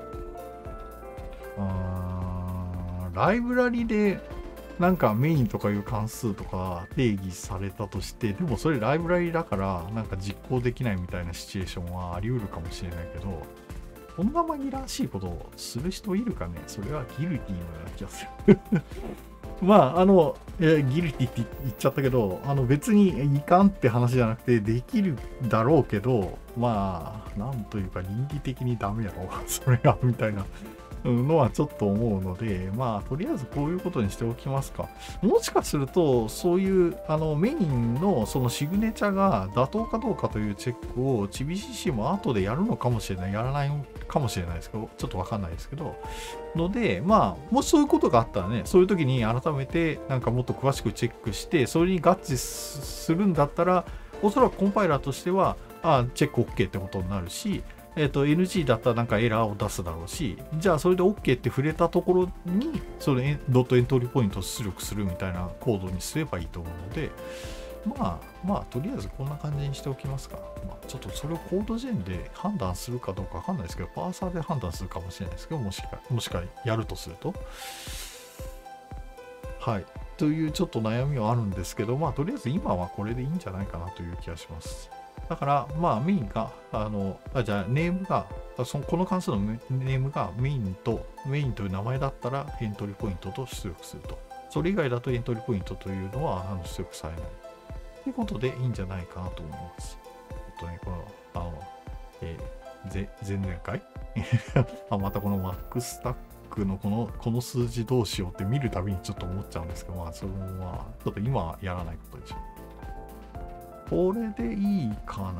あーライブラリでなんかメインとかいう関数とか定義されたとして、でもそれライブラリだからなんか実行できないみたいなシチュエーションはあり得るかもしれないけど、こんな紛らわしいことをする人いるかね。それはギルティのような気がする。まあ、あの、えギルティって言っちゃったけど、あの別にいかんって話じゃなくて、できるだろうけど、まあ、なんというか倫理的にダメやろ、それが、みたいなのはちょっと思うので、まあ、とりあえずこういうことにしておきますか。もしかすると、そういうあのメインのそのシグネチャが妥当かどうかというチェックを チビシーシー も後でやるのかもしれない、やらないかもしれないですけど、ちょっとわかんないですけど、ので、まあ、もしそういうことがあったらね、そういう時に改めてなんかもっと詳しくチェックして、それに合致するんだったら、おそらくコンパイラーとしては、あチェック OK ってことになるし、えっと、エヌジー だったらなんかエラーを出すだろうし、じゃあそれで OK って触れたところに、それドットエントリーポイントを出力するみたいなコードにすればいいと思うので、まあ、まあ、とりあえずこんな感じにしておきますか。まあ、ちょっとそれをコードジェンで判断するかどうかわかんないですけど、パーサーで判断するかもしれないですけど、もしか、もしかやるとすると。はい。というちょっと悩みはあるんですけど、まあ、とりあえず今はこれでいいんじゃないかなという気がします。だから、まあ、メインが、あの、あじゃあ、ネームが、そのこの関数のネームがメインと、メインという名前だったらエントリーポイントと出力すると。それ以外だとエントリーポイントというのはあの出力されない。ということでいいんじゃないかなと思います。えっとね、この、あの、えー、ぜ前々回あまたこの Mac スタックのこの、この数字どうしようって見るたびにちょっと思っちゃうんですけど、まあ、それもまあ、ちょっと今はやらないことでしょう。これでいいかな？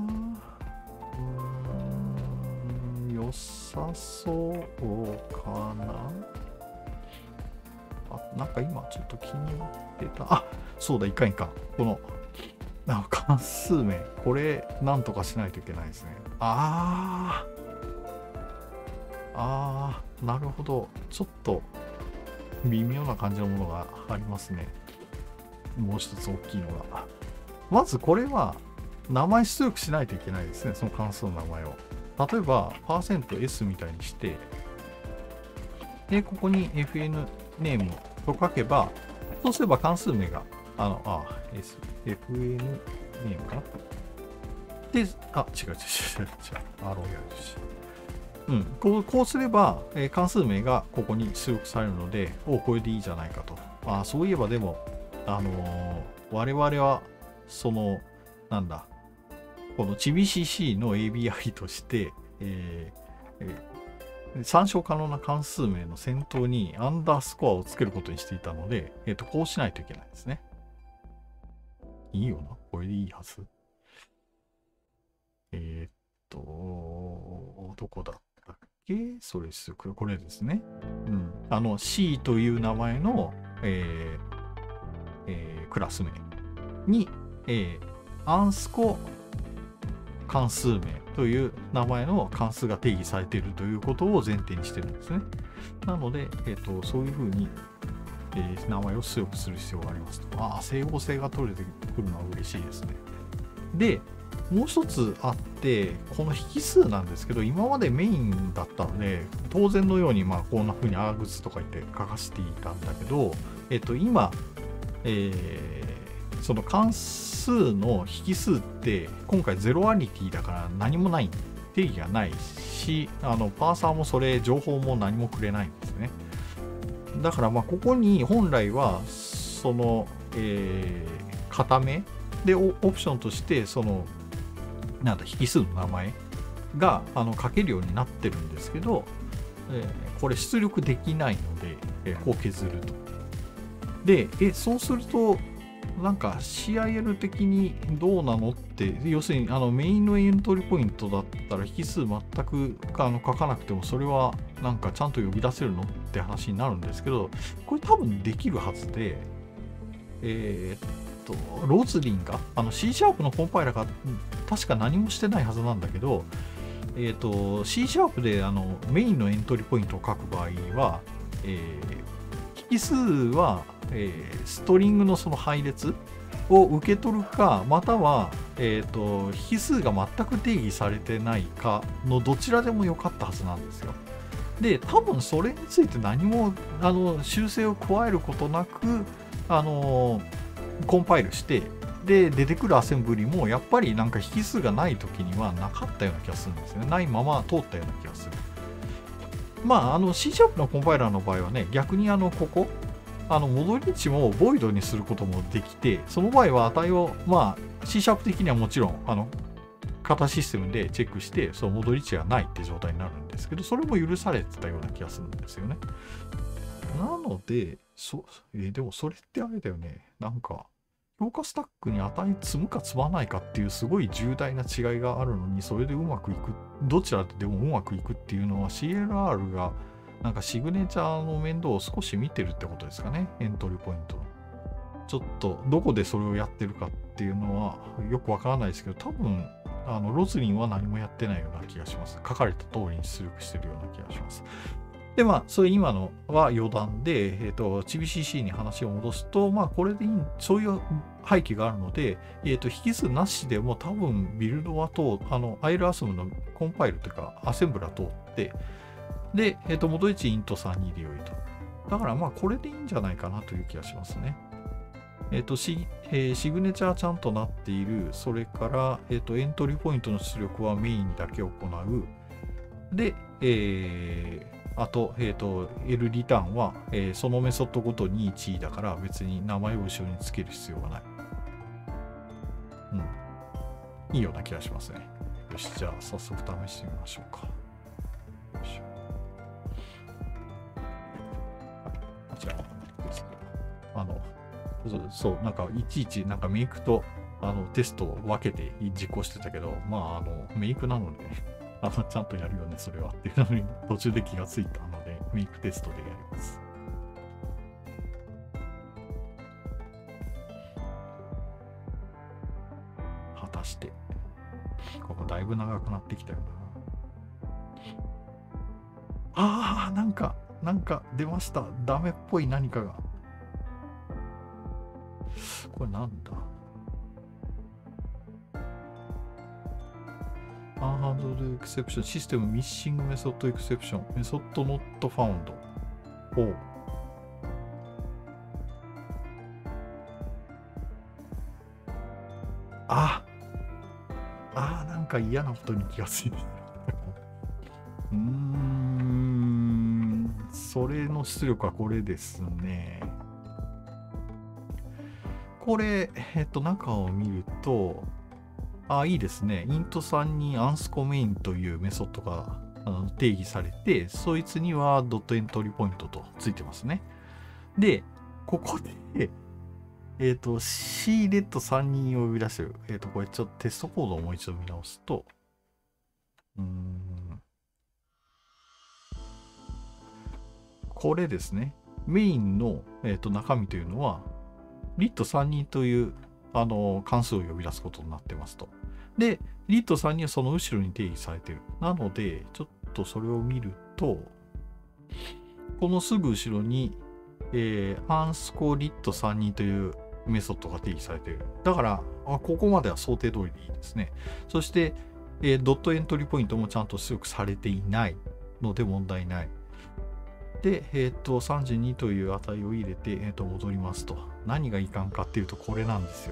うーん、良さそうかな？あ、なんか今ちょっと気になってた。あ、そうだ、いかんいかん。この、なんか関数名、これ、なんとかしないといけないですね。あー。あー、なるほど。ちょっと、微妙な感じのものがありますね。もう一つ大きいのが。まずこれは、 名前出力しないといけないですね、その関数の名前を。例えば、%s みたいにして、で、ここに エフエヌ ネームと書けば、そうすれば関数名が、あの、あ、S、エフエヌ ネームかな。で、あ、違う違う違う違う違う、アローやるし。うん、こう、こうすれば、えー関数名がここに出力されるので、お、これでいいじゃないかと。あ、そういえばでも、あのー我々は、その、なんだ、この チビシーシー の エービーアイ として、えーえー参照可能な関数名の先頭にアンダースコアをつけることにしていたので、えっと、こうしないといけないですね。いいよな。これでいいはず。えーっと、どこだったっけそれす、これですね。うん。あの、C という名前の、えーえークラス名に、えーアンスコ関数名という名前の関数が定義されているということを前提にしてるんですね。なので、えーと、そういうふうに、えー名前を出力する必要がありますと。ああ、整合性が取れてくるのは嬉しいですね。で、もう一つあって、この引数なんですけど、今までメインだったので、当然のように、まあ、こんな風にアーグスとか言って書かせていたんだけど、えっと、今、えーその関数の引数って今回ゼロアリティだから何もない、定義がないし、あのパーサーもそれ情報も何もくれないんですね。だからまあここに本来はその、えー、固めでオプションとしてそのなんだ引数の名前があの書けるようになってるんですけど、えーこれ出力できないので、えーこう削ると。で、えそうするとなんか シーアイエル 的にどうなのって、要するにあのメインのエントリーポイントだったら引数全くあの書かなくてもそれはなんかちゃんと呼び出せるのって話になるんですけど、これ多分できるはずで、えーっと、ロズリンが、あの C シャープのコンパイラが確か何もしてないはずなんだけど、えーっと、C シャープであのメインのエントリーポイントを書く場合は、えー、引数はえー、ストリングのその配列を受け取るか、または、えーと、引数が全く定義されてないかのどちらでもよかったはずなんですよ。で、多分それについて何もあの修正を加えることなく、あのコンパイルして、で、出てくるアセンブリもやっぱりなんか引数がない時にはなかったような気がするんですよね。ないまま通ったような気がする。まあ、あの C シャープのコンパイラーの場合はね、逆にあのここ、あの戻り値もボイドにすることもできて、その場合は値を、まあ、C シャープ的にはもちろん、あの、型システムでチェックして、その戻り値がないって状態になるんですけど、それも許されてたような気がするんですよね。なので、そえーでもそれってあれだよね。なんか、評価スタックに値積むか積まないかっていうすごい重大な違いがあるのに、それでうまくいく、どちらでもうまくいくっていうのは シーエルアール がなんかシグネチャーの面倒を少し見てるってことですかね。エントリーポイントの。ちょっとどこでそれをやってるかっていうのはよくわからないですけど、多分あのロズリンは何もやってないような気がします。書かれた通りに出力してるような気がします。で、まあ、それ今のは余談で、えっと、チビシーシー に話を戻すと、まあ、これでいい、そういう背景があるので、えっと、引数なしでも多分ビルドは通、あの、アイルアスムのコンパイルというか、アセンブラ通って、で、えっ、と、戻り値イントさんにで良いと。だからまあ、これでいいんじゃないかなという気がしますね。えっ、と、シ、えー、シグネチャーちゃんとなっている、それから、えっ、と、エントリーポイントの出力はメインだけ行う。で、えー、あと、えっ、と、L リターンは、えー、そのメソッドごとにいちいだから別に名前を後ろにつける必要がない。うん。いいような気がしますね。よし、じゃあ早速試してみましょうか。よいしょ。じゃあ、あの、そう、なんかいちいちなんかメイクとあのテストを分けて実行してたけど、まあ、あの、メイクなので、あのちゃんとやるよね、それはっていうのに途中で気がついたので、メイクテストでやります。果たして、ここだいぶ長くなってきたよな。ああ、なんか、なんか出ました。ダメっぽい何かが。これなんだ unhandled exception system missing method exception method not found。おう。ああー、なんか嫌なことに気がついてる。うーん、それの出力はこれですね。これ、えっと、中を見ると、あ、いいですね。イントさんに ANSCOMAIN というメソッドがあの定義されて、そいつにはドットエントリーポイントとついてますね。で、ここで、えっと、シーレットさんにんを呼び出してる。えっと、これちょっとテストコードをもう一度見直すと、うーん、これですね。メインの、えっと、中身というのは、リットさんにんというあの関数を呼び出すことになってますと。で、リットさんにんはその後ろに定義されている。なので、ちょっとそれを見ると、このすぐ後ろに、えー、アンスコリットさんにんというメソッドが定義されている。だから、あ、ここまでは想定通りでいいですね。そして、えー、ドットエントリーポイントもちゃんと出力されていないので問題ない。で、えっと、さんじゅうにという値を入れて、えっと、戻りますと。何がいかんかっていうと、これなんですよ。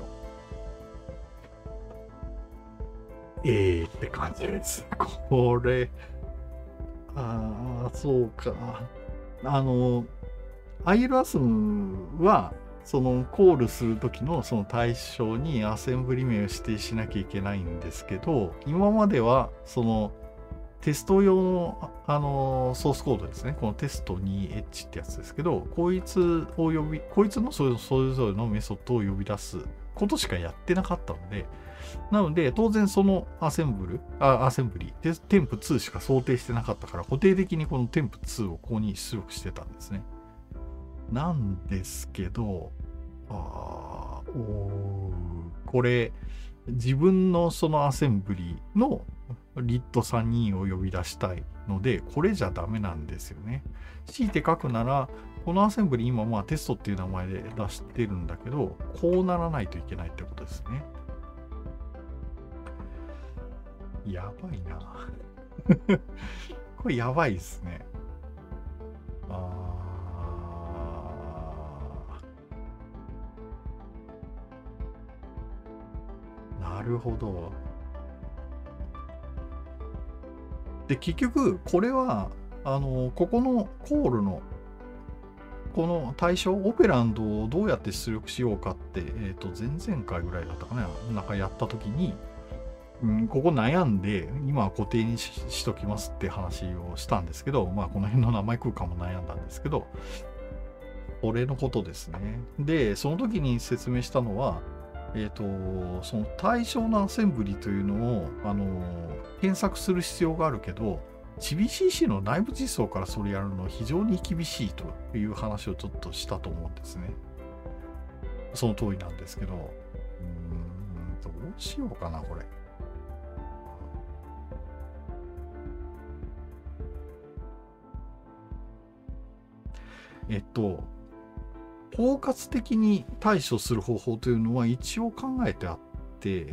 えーって感じです。これ、ああ、そうか。あの、アイルアスムは、そのコールするときのその対象にアセンブリ名を指定しなきゃいけないんですけど、今までは、その、テスト用の、あのソースコードですね。このテスト ツーエイチ ってやつですけど、こいつを呼び、こいつのそれそれぞれのメソッドを呼び出すことしかやってなかったので、なので、当然そのアセンブル、あ、アセンブリ、テンプツーしか想定してなかったから、固定的にこのテンプツーをここに出力してたんですね。なんですけど、あー、おー、これ、自分のそのアセンブリのリットさんにんを呼び出したいので、これじゃダメなんですよね。強いて書くなら、このアセンブリ今まあテストっていう名前で出してるんだけど、こうならないといけないってことですね。やばいな。これやばいですね。あー。なるほど。で、結局、これは、あの、ここのコールの、この対象、オペランドをどうやって出力しようかって、えっと、前々回ぐらいだったかな、なんかやったときに、うん、ここ悩んで、今は固定に し, しときますって話をしたんですけど、まあ、この辺の名前空間も悩んだんですけど、これのことですね。で、その時に説明したのは、えっと、その対象のアセンブリというのを、あの、検索する必要があるけど、チビシーシー の内部実装からそれやるの非常に厳しいという話をちょっとしたと思うんですね。その通りなんですけど、うーん、どうしようかな、これ。えっと、包括的に対処する方法というのは一応考えてあって、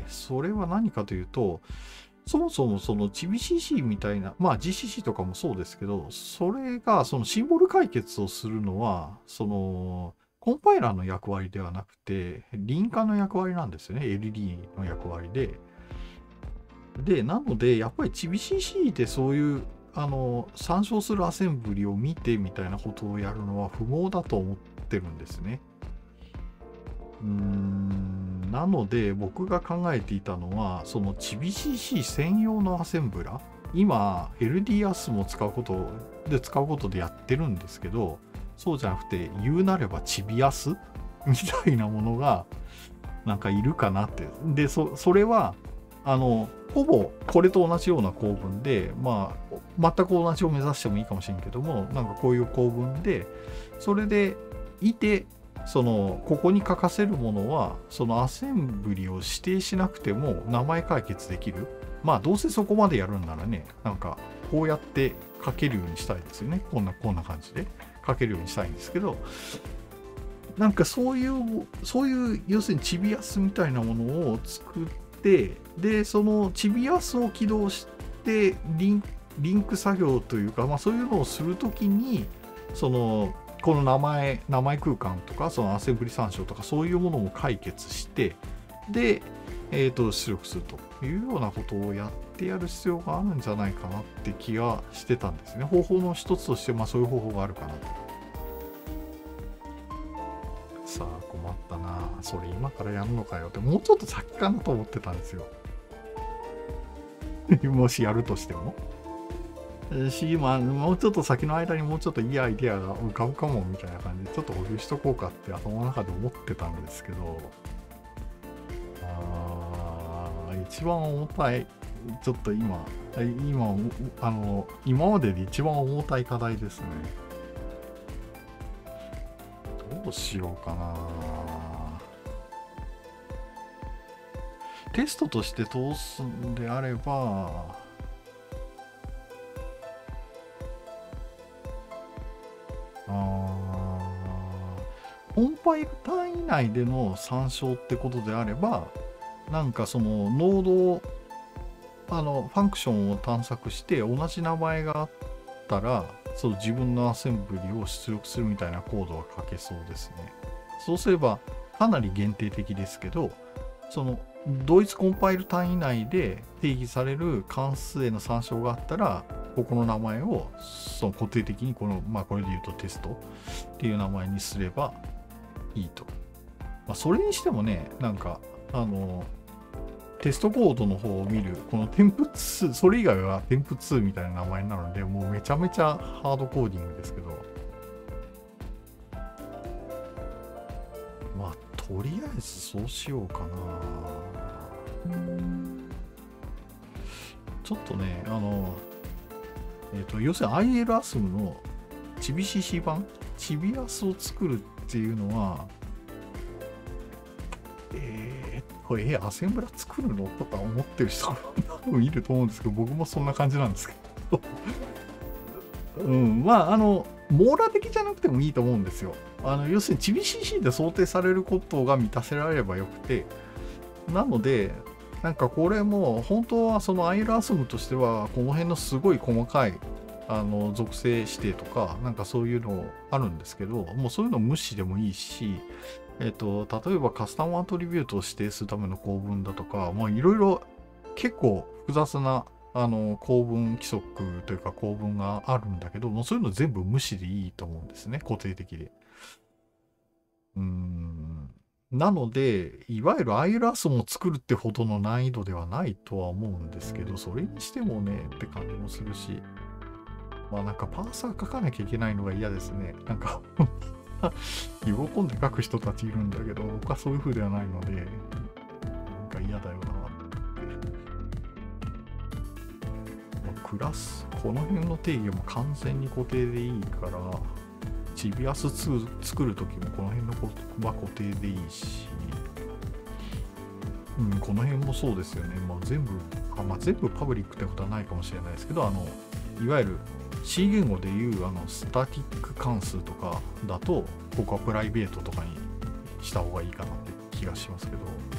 それは何かというと、そもそもその ジーシーシー みたいな、まあ ジーシーシー とかもそうですけど、それがそのシンボル解決をするのは、そのコンパイラーの役割ではなくて、リンカーの役割なんですよね。エルディー の役割で。で、なので、やっぱり ジーシーシー でそういう、あの、参照するアセンブリを見てみたいなことをやるのは不毛だと思ってるんですね。うーん、なので僕が考えていたのは、その ジーシーシー 専用のアセンブラ、今 エルディー アスも使うことで使うことでやってるんですけど、そうじゃなくて言うなればチビアスみたいなものがなんかいるかなって。で、そそれはあのほぼこれと同じような構文で、まあ全く同じを目指してもいいかもしれんけども、なんかこういう構文で、それでいて、そのここに書かせるものはそのアセンブリを指定しなくても名前解決できる。まあどうせそこまでやるんならね、なんかこうやって書けるようにしたいですよね。こんなこんな感じで書けるようにしたいんですけど、なんかそういうそういう要するにチビアスみたいなものを作って、でそのチビアスを起動してリンリンク作業というか、まあ、そういうのをするときにそのこの名前名前空間とかそのアセンブリ参照とかそういうものも解決して、で、えー、と出力するというようなことをやってやる必要があるんじゃないかなって気がしてたんですね。方法の一つとして、まあ、そういう方法があるかなと。さあ困ったな、それ今からやるのかよって、もうちょっと先かなと思ってたんですよもしやるとしてもし、まあ、もうちょっと先の間にもうちょっといいアイデアが浮かぶかもみたいな感じでちょっと保留しとこうかって頭の中で思ってたんですけど、あー一番重たい、ちょっと今今あの今までで一番重たい課題ですね。どうしようかな。テストとして通すんであれば、あコンパイル単位内での参照ってことであれば、なんかそのノードをあのファンクションを探索して同じ名前があったらそう自分のアセンブリを出力するみたいなコードは書けそうですね。そうすればかなり限定的ですけど、その同一コンパイル単位内で定義される関数への参照があったら、ここの名前をその固定的にこの、まあこれで言うとテストっていう名前にすればいいと。まあ、それにしてもね、なんかあのテストコードの方を見るこの添付ツー、それ以外は添付ツーみたいな名前なので、もうめちゃめちゃハードコーディングですけど、まあとりあえずそうしようかな。ちょっとね、あのえっと要するに アイエル アスムのチビ シーシー 版チビアスを作るっていうのは、えー、これえアセンブラ作るのとか思ってる人が多分いると思うんですけど、僕もそんな感じなんですけどうんまああの網羅的じゃなくてもいいと思うんですよ。あの要するにチビ シーシー で想定されることが満たせられればよくて、なのでなんかこれも本当はその アイエル アスムとしてはこの辺のすごい細かいあの属性指定とかなんかそういうのあるんですけど、もうそういうの無視でもいいし、えっと例えばカスタムアトリビュートを指定するための構文だとか、もういろいろ結構複雑なあの構文規則というか構文があるんだけど、もうそういうの全部無視でいいと思うんですね、固定的で。うーんなので、いわゆる アイエル アスムを作るってほどの難易度ではないとは思うんですけど、それにしてもねって感じもするし、まあなんかパーサー書かなきゃいけないのが嫌ですね。なんか喜んで書く人たちいるんだけど、僕はそういう風ではないので、なんか嫌だよなって。クラス、この辺の定義も完全に固定でいいから、チビアスツー作るときもこの辺のことは固定でいいし、うん、この辺もそうですよね。まあ、全部あ、まあ、全部パブリックってことはないかもしれないですけど、あのいわゆる C 言語でいうあのスタティック関数とかだと、ここはプライベートとかにした方がいいかなって気がしますけど、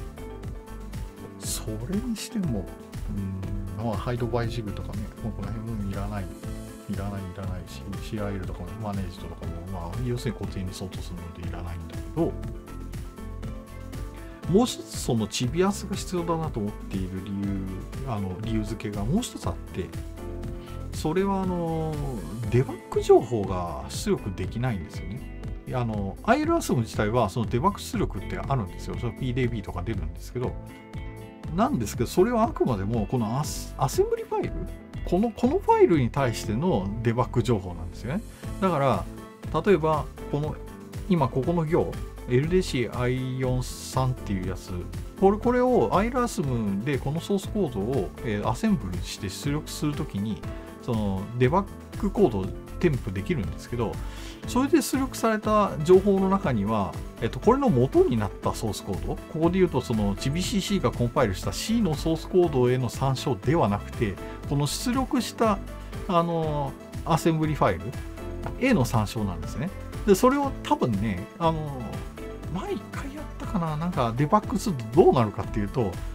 それにしても、うん、まあ、ハイドバイジグとかね、もうこの辺もいらない。いらないいらないし、シーアイエル とかもマネージとかも、まあ、要するに固定に相当するのでいらないんだけど、もう一つそのチビアスが必要だなと思っている理由、あの理由付けがもう一つあって、それはあのデバッグ情報が出力できないんですよね。あの アイエル アスム自体はそのデバッグ出力ってあるんですよ。その ピーディービー とか出るんですけど、なんですけど、それはあくまでもこの ア, アセンブリファイルこの、このファイルに対してのデバッグ情報なんですよね。だから、例えば、この、今ここの行、エルディーシーアイよんじゅうさん っていうやつ、これ、これを アイエル アスムでこのソースコードを、えー、アセンブルして出力するときに、そのデバッグコードを添付できるんですけど、それで出力された情報の中には、えっと、これの元になったソースコード、ここで言うと、その チビ シーシー がコンパイルした C のソースコードへの参照ではなくて、この出力したあのアセンブリファイルへの参照なんですね。で、それを多分ね、あの前一回やったかな、なんかデバッグするとどうなるかっていうと、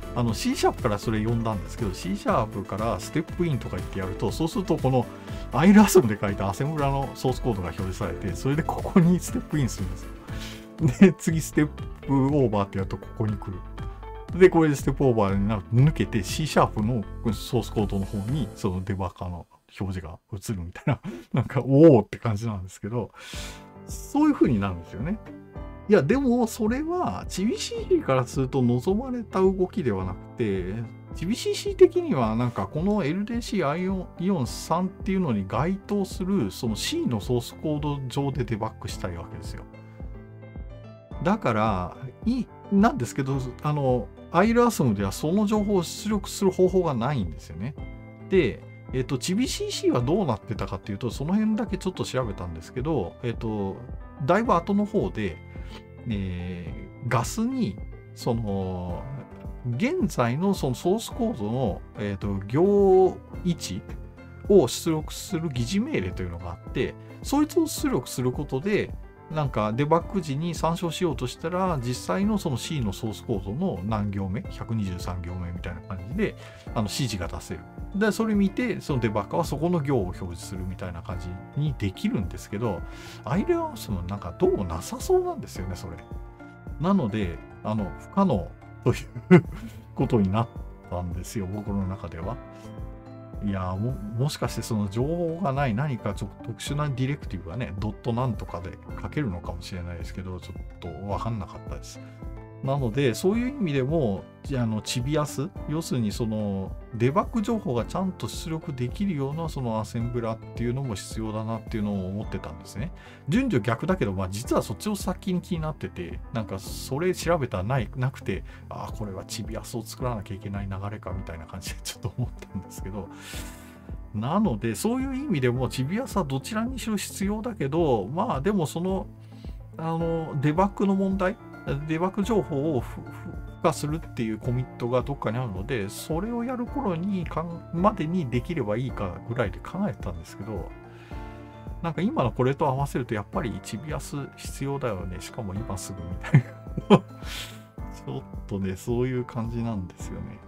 あの C シャープからそれ読んだんですけど、C シャープからステップインとか言ってやると、そうするとこのアイルアスムで書いたアセンブラのソースコードが表示されて、それでここにステップインするんですよ。で、次ステップオーバーってやるとここに来る。で、これでステップオーバーになると抜けて C シャープのソースコードの方にそのデバッカーの表示が映るみたいな、なんかおおって感じなんですけど、そういう風になるんですよね。いや、でもそれは ジービーシーシー からすると望まれた動きではなくて、ジービーシーシー 的にはなんかこの エルディーシー アイオンさんっていうのに該当するその C のソースコード上でデバッグしたいわけですよ。だから、いい、なんですけど、あの、アイルアスムではその情報を出力する方法がないんですよね。で、えっと、ジービーシーシー はどうなってたかっていうと、その辺だけちょっと調べたんですけど、えっと、だいぶ後の方で、えー、ガスに、その、現在のそのソースコードの、えっと、行位置を出力する疑似命令というのがあって、そいつを出力することで、なんかデバッグ時に参照しようとしたら、実際のその C のソースコードの何行目、ひゃくにじゅうさん行目みたいな感じで、あの指示が出せる。で、それ見て、そのデバッカーはそこの行を表示するみたいな感じにできるんですけど、アイルアスムなんかどうもなさそうなんですよね、それ。なので、あの、不可能ということになったんですよ、僕の中では。いやも、もしかしてその情報がない何かちょっと特殊なディレクティブがね、ドットなんとかで書けるのかもしれないですけど、ちょっとわかんなかったです。なので、そういう意味でも、あのチビアス、要するにそのデバッグ情報がちゃんと出力できるようなそのアセンブラっていうのも必要だなっていうのを思ってたんですね。順序逆だけど、まあ実はそっちを先に気になってて、なんかそれ調べたらないなくて、ああ、これはチビアスを作らなきゃいけない流れかみたいな感じでちょっと思ったんですけど、なので、そういう意味でもチビアスはどちらにしろ必要だけど、まあでもその、あの、デバッグの問題、デバッグ情報を付加するっていうコミットがどっかにあるので、それをやる頃にかんまでにできればいいかぐらいで考えてたんですけど、なんか今のこれと合わせるとやっぱりチビアス必要だよね。しかも今すぐみたいな。ちょっとね、そういう感じなんですよね。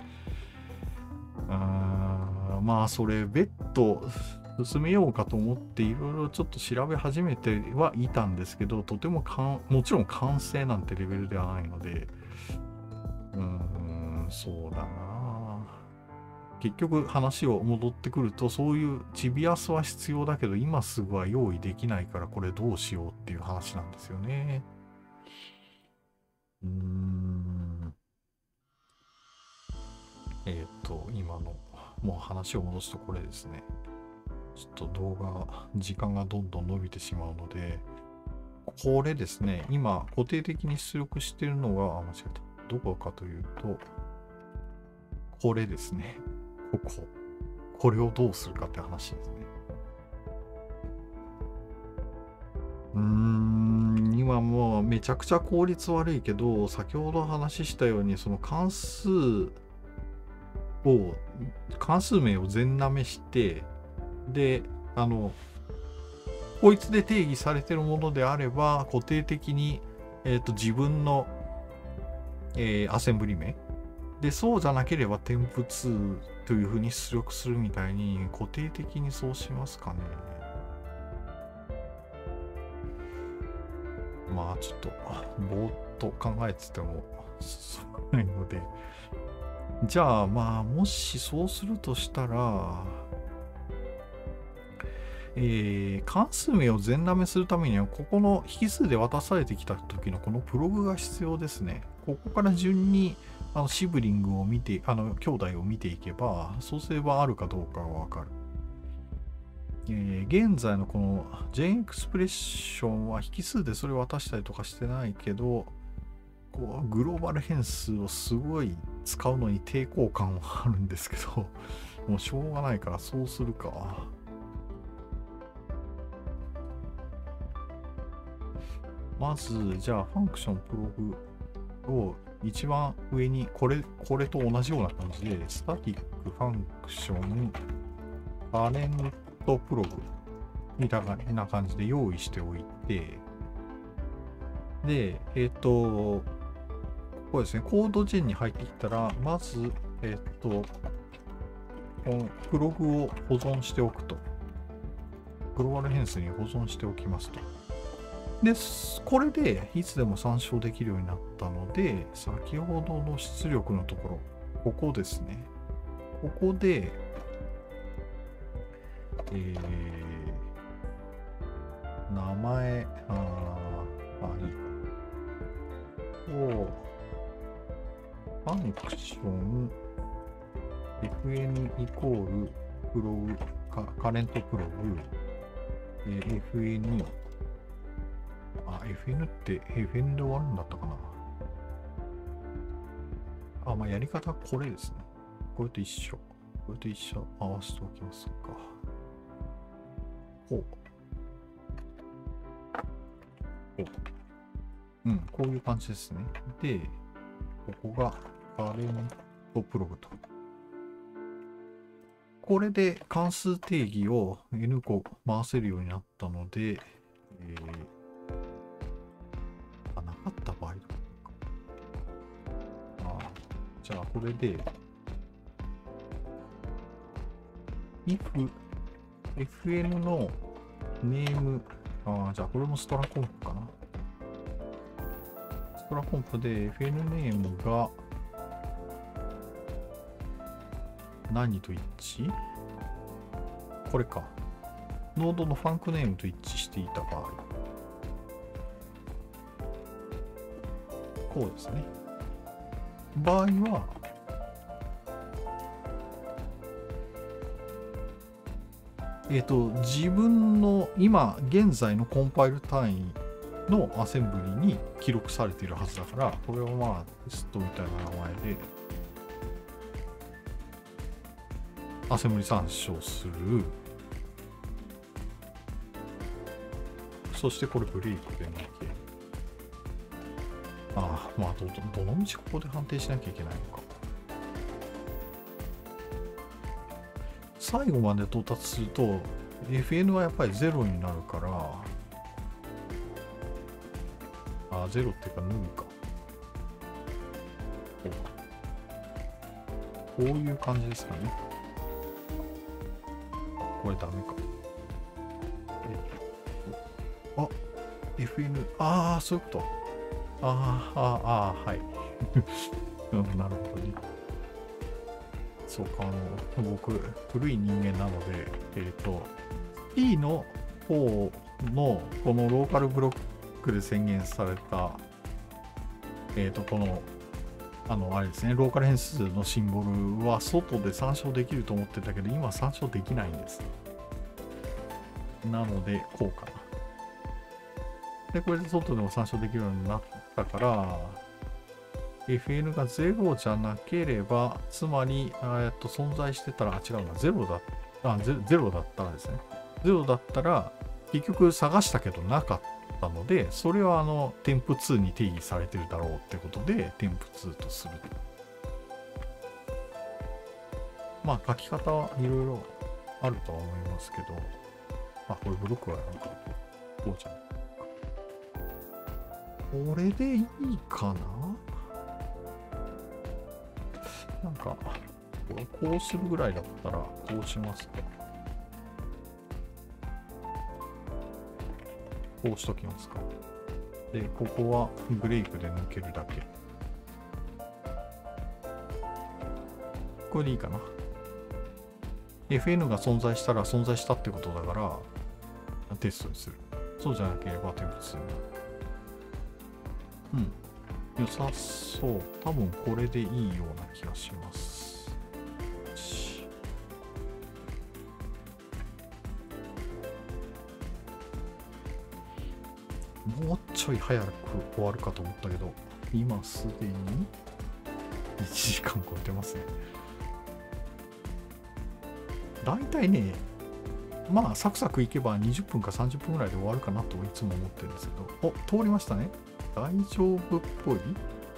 あまあ、それ別途進めようかと思っていろいろちょっと調べ始めてはいたんですけど、とてもかんもちろん完成なんてレベルではないので、うーん、そうだな。結局話を戻ってくると、そういうチビアスは必要だけど、今すぐは用意できないからこれどうしようっていう話なんですよね。うーん。えっと、今の、もう話を戻すとこれですね。ちょっと動画、時間がどんどん伸びてしまうので、これですね、今固定的に出力しているのが、あ、間違えた。どこかというと、これですね。ここ。これをどうするかって話ですね。うーん、今もうめちゃくちゃ効率悪いけど、先ほど話したように、その関数を、関数名を全なめして、で、あの、こいつで定義されているものであれば、固定的に、えーと、自分の、えー、アセンブリ名。で、そうじゃなければ添付にというふうに出力するみたいに、固定的にそうしますかね。まあ、ちょっと、ぼーっと考えてても進まないので。じゃあ、まあ、もしそうするとしたら、えー、関数名を全なめするためには、ここの引数で渡されてきた時のこのプログが必要ですね。ここから順にあのシブリングを見て、あの兄弟を見ていけば、そうすればあるかどうかがわかる。えー、現在のこの J エクスプレッションは引数でそれを渡したりとかしてないけど、こうグローバル変数をすごい使うのに抵抗感はあるんですけど、もうしょうがないからそうするか。まず、じゃあ、ファンクションプログを一番上に、これ、これと同じような感じで、スタティックファンクション、パレントプログみたいな感じで用意しておいて、で、えっと、ここれですね、コードジェンに入ってきたら、まず、えっと、このプログを保存しておくと。グローバル変数に保存しておきますと。で、これでいつでも参照できるようになったので、先ほどの出力のところ、ここですね。ここで、えー、名前、あー、あ、いいか。を、ファンクション、エフエヌ イコール、プログ、カレントプログ、えー、エフエヌ、あ、エフエヌ って エフエヌ で終わるんだったかな。あ、まあ、やり方はこれですね。これと一緒。これと一緒合わせておきますか。ほう。ほう。うん、こういう感じですね。で、ここがカレントプログと。これで関数定義を N 個回せるようになったので、えー、あ、なかった場合だか。あ、じゃあこれで、if、エフエヌ のネーム、あ、じゃあこれもストラコンプかな。ストラコンプで エフエヌ ネームが何と一致？これか。ノードのファンクネームと一致していた場合。こうですね。場合は、えっと、自分の今現在のコンパイル単位のアセンブリに記録されているはずだから、これはまあテストみたいな名前でアセンブリ参照する。そしてこれブレイクで抜け。ああ、まあど、どのみちここで判定しなきゃいけないのか。最後まで到達すると エフエヌ はやっぱりゼロになるから、あ、ゼロっていうかヌルか。こういう感じですかね。これダメか。えあ、エフエヌ、ああ、そういうこと。ああ、ああ、はい。うん、なるほどね。そうか、あの、僕、古い人間なので、えっ、ー、と、P の方の、このローカルブロックで宣言された、えっ、ー、と、この、あの、あれですね、ローカル変数のシンボルは外で参照できると思ってたけど、今参照できないんです。なので、こうかな。で、これで外でも参照できるようになったから、エフエヌ がゼロじゃなければ、つまり、えっと、存在してたら、あ、違うな、ゼロだ、あ、ゼロだったらですね。ゼロだったら、結局探したけどなかったので、それはあの、添付ツーに定義されてるだろうってことで、添付ツーとする。まあ、書き方はいろいろあるとは思いますけど、あ、これブロックはなんか、こうじゃん。これでいいかな？なんか、こうするぐらいだったら、こうしますか。こうしときますか。で、ここはブレイクで抜けるだけ。これでいいかな。エフエヌ が存在したら存在したってことだから、テストにする。そうじゃなければ添付ツーになる。うん。良さそう。多分これでいいような気がします。もうちょい早く終わるかと思ったけど、今すでにいちじかん超えてますね。だいたいね、まあサクサクいけばにじゅっぷんかさんじゅっぷんぐらいで終わるかなといつも思ってるんですけど、お、通りましたね。大丈夫っぽい。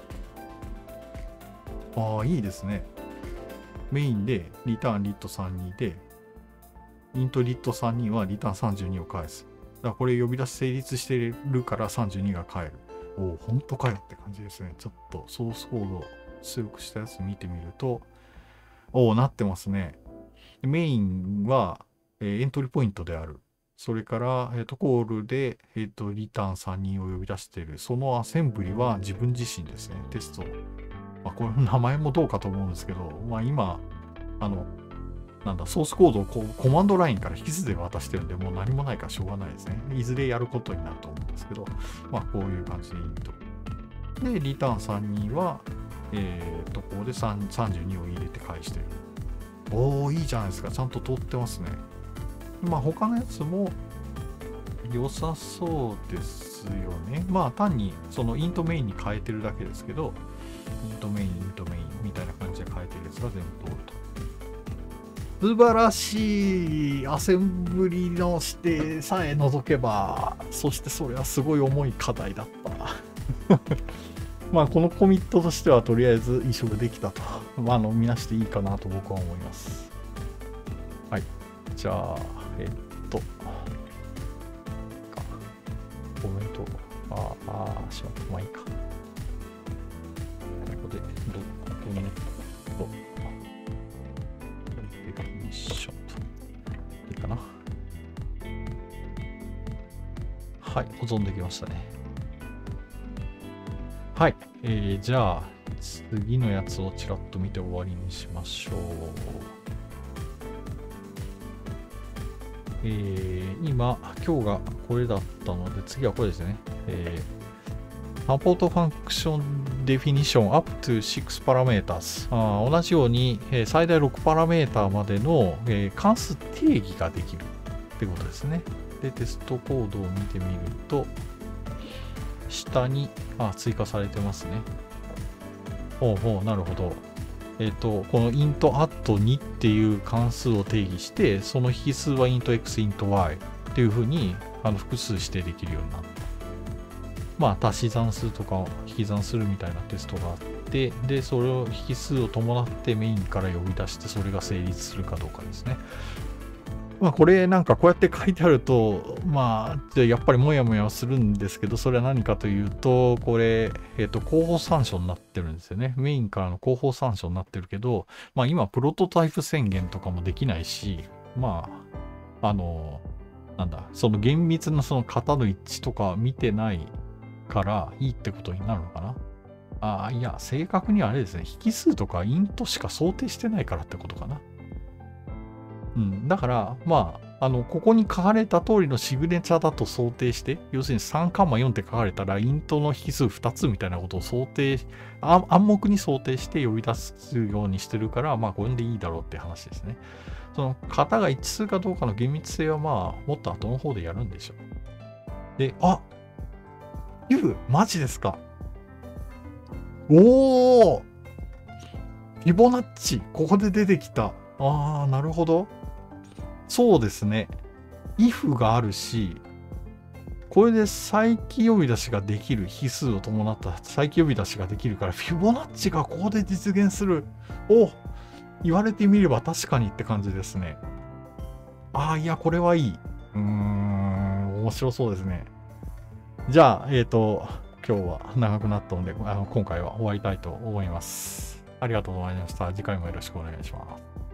ああ、いいですね。メインでリターンリットさんじゅうにで、イントリットさんじゅうにはリターンさんじゅうにを返す。だからこれ呼び出し成立してるからさんじゅうにが返る。 おお、本当かよって感じですね。ちょっとソースコード出力したやつ見てみると、おお、なってますね。メインは、えーエントリーポイントである。それから、えっ、と、コールで、えっ、と、リターンさんにんを呼び出している。そのアセンブリは自分自身ですね。テスト。まあ、これ名前もどうかと思うんですけど、まあ今、あの、なんだ、ソースコードをこうコマンドラインから引き継いで渡してるんで、もう何もないからしょうがないですね。いずれやることになると思うんですけど、まあこういう感じでいいと。で、リターンさんにんは、えっ、と、ここでさん さんじゅうにを入れて返してる。おー、いいじゃないですか。ちゃんと通ってますね。まあ他のやつも良さそうですよね。まあ単にそのイントメインに変えてるだけですけど、イントメイン、イントメインみたいな感じで変えてるやつが全部通ると。素晴らしい。アセンブリの指定さえ除けば、そしてそれはすごい重い課題だった。まあこのコミットとしてはとりあえず移植できたと、まあ、あの見なしていいかなと僕は思います。はい。じゃあ、えっと、コメント、ああ、しまった。まあいいか。ここで、ドコメント、デフィニッションと。いいかな。はい、保存できましたね。はい。えー、じゃあ、次のやつをちらっと見て終わりにしましょう。えー、今、今日がこれだったので、次はこれですね。えー、サポートファンクションデフィニション up to シックス parameters。あ同じように、えー、最大ろくパラメータまでの、えー、関数定義ができるってことですね。で、テストコードを見てみると、下にあ追加されてますね。ほうほう、なるほど。えっと、この int at にっていう関数を定義して、その引数は int x、int y っていうふうにあの複数指定できるようになった。まあ、足し算数とか引き算するみたいなテストがあって、で、それを引数を伴ってメインから呼び出して、それが成立するかどうかですね。まあ、これなんかこうやって書いてあると、まあ、やっぱりもやもやするんですけど、それは何かというと、これ、えっと、後方参照になってるんですよね。メインからの後方参照になってるけど、まあ今、プロトタイプ宣言とかもできないし、まあ、あの、なんだ、その厳密なその型の一致とか見てないからいいってことになるのかな。ああ、いや、正確にはあれですね、引数とかイントしか想定してないからってことかな。うん、だから、まあ、あの、ここに書かれた通りのシグネチャーだと想定して、要するに さんよん って書かれたら、イントの引数ふたつみたいなことを想定、暗黙に想定して呼び出すようにしてるから、まあ、これでいいだろうって話ですね。その、型が一致するかどうかの厳密性は、まあ、もっと後の方でやるんでしょう。で、あユウマジですか。おーフィボナッチここで出てきた。あー、なるほど。そうですね。if があるし、これで再帰呼び出しができる、引数を伴った再帰呼び出しができるから、フィボナッチがここで実現する。お言われてみれば確かにって感じですね。ああ、いや、これはいい。うーん、面白そうですね。じゃあ、えっと、今日は長くなったので、あの今回は終わりたいと思います。ありがとうございました。次回もよろしくお願いします。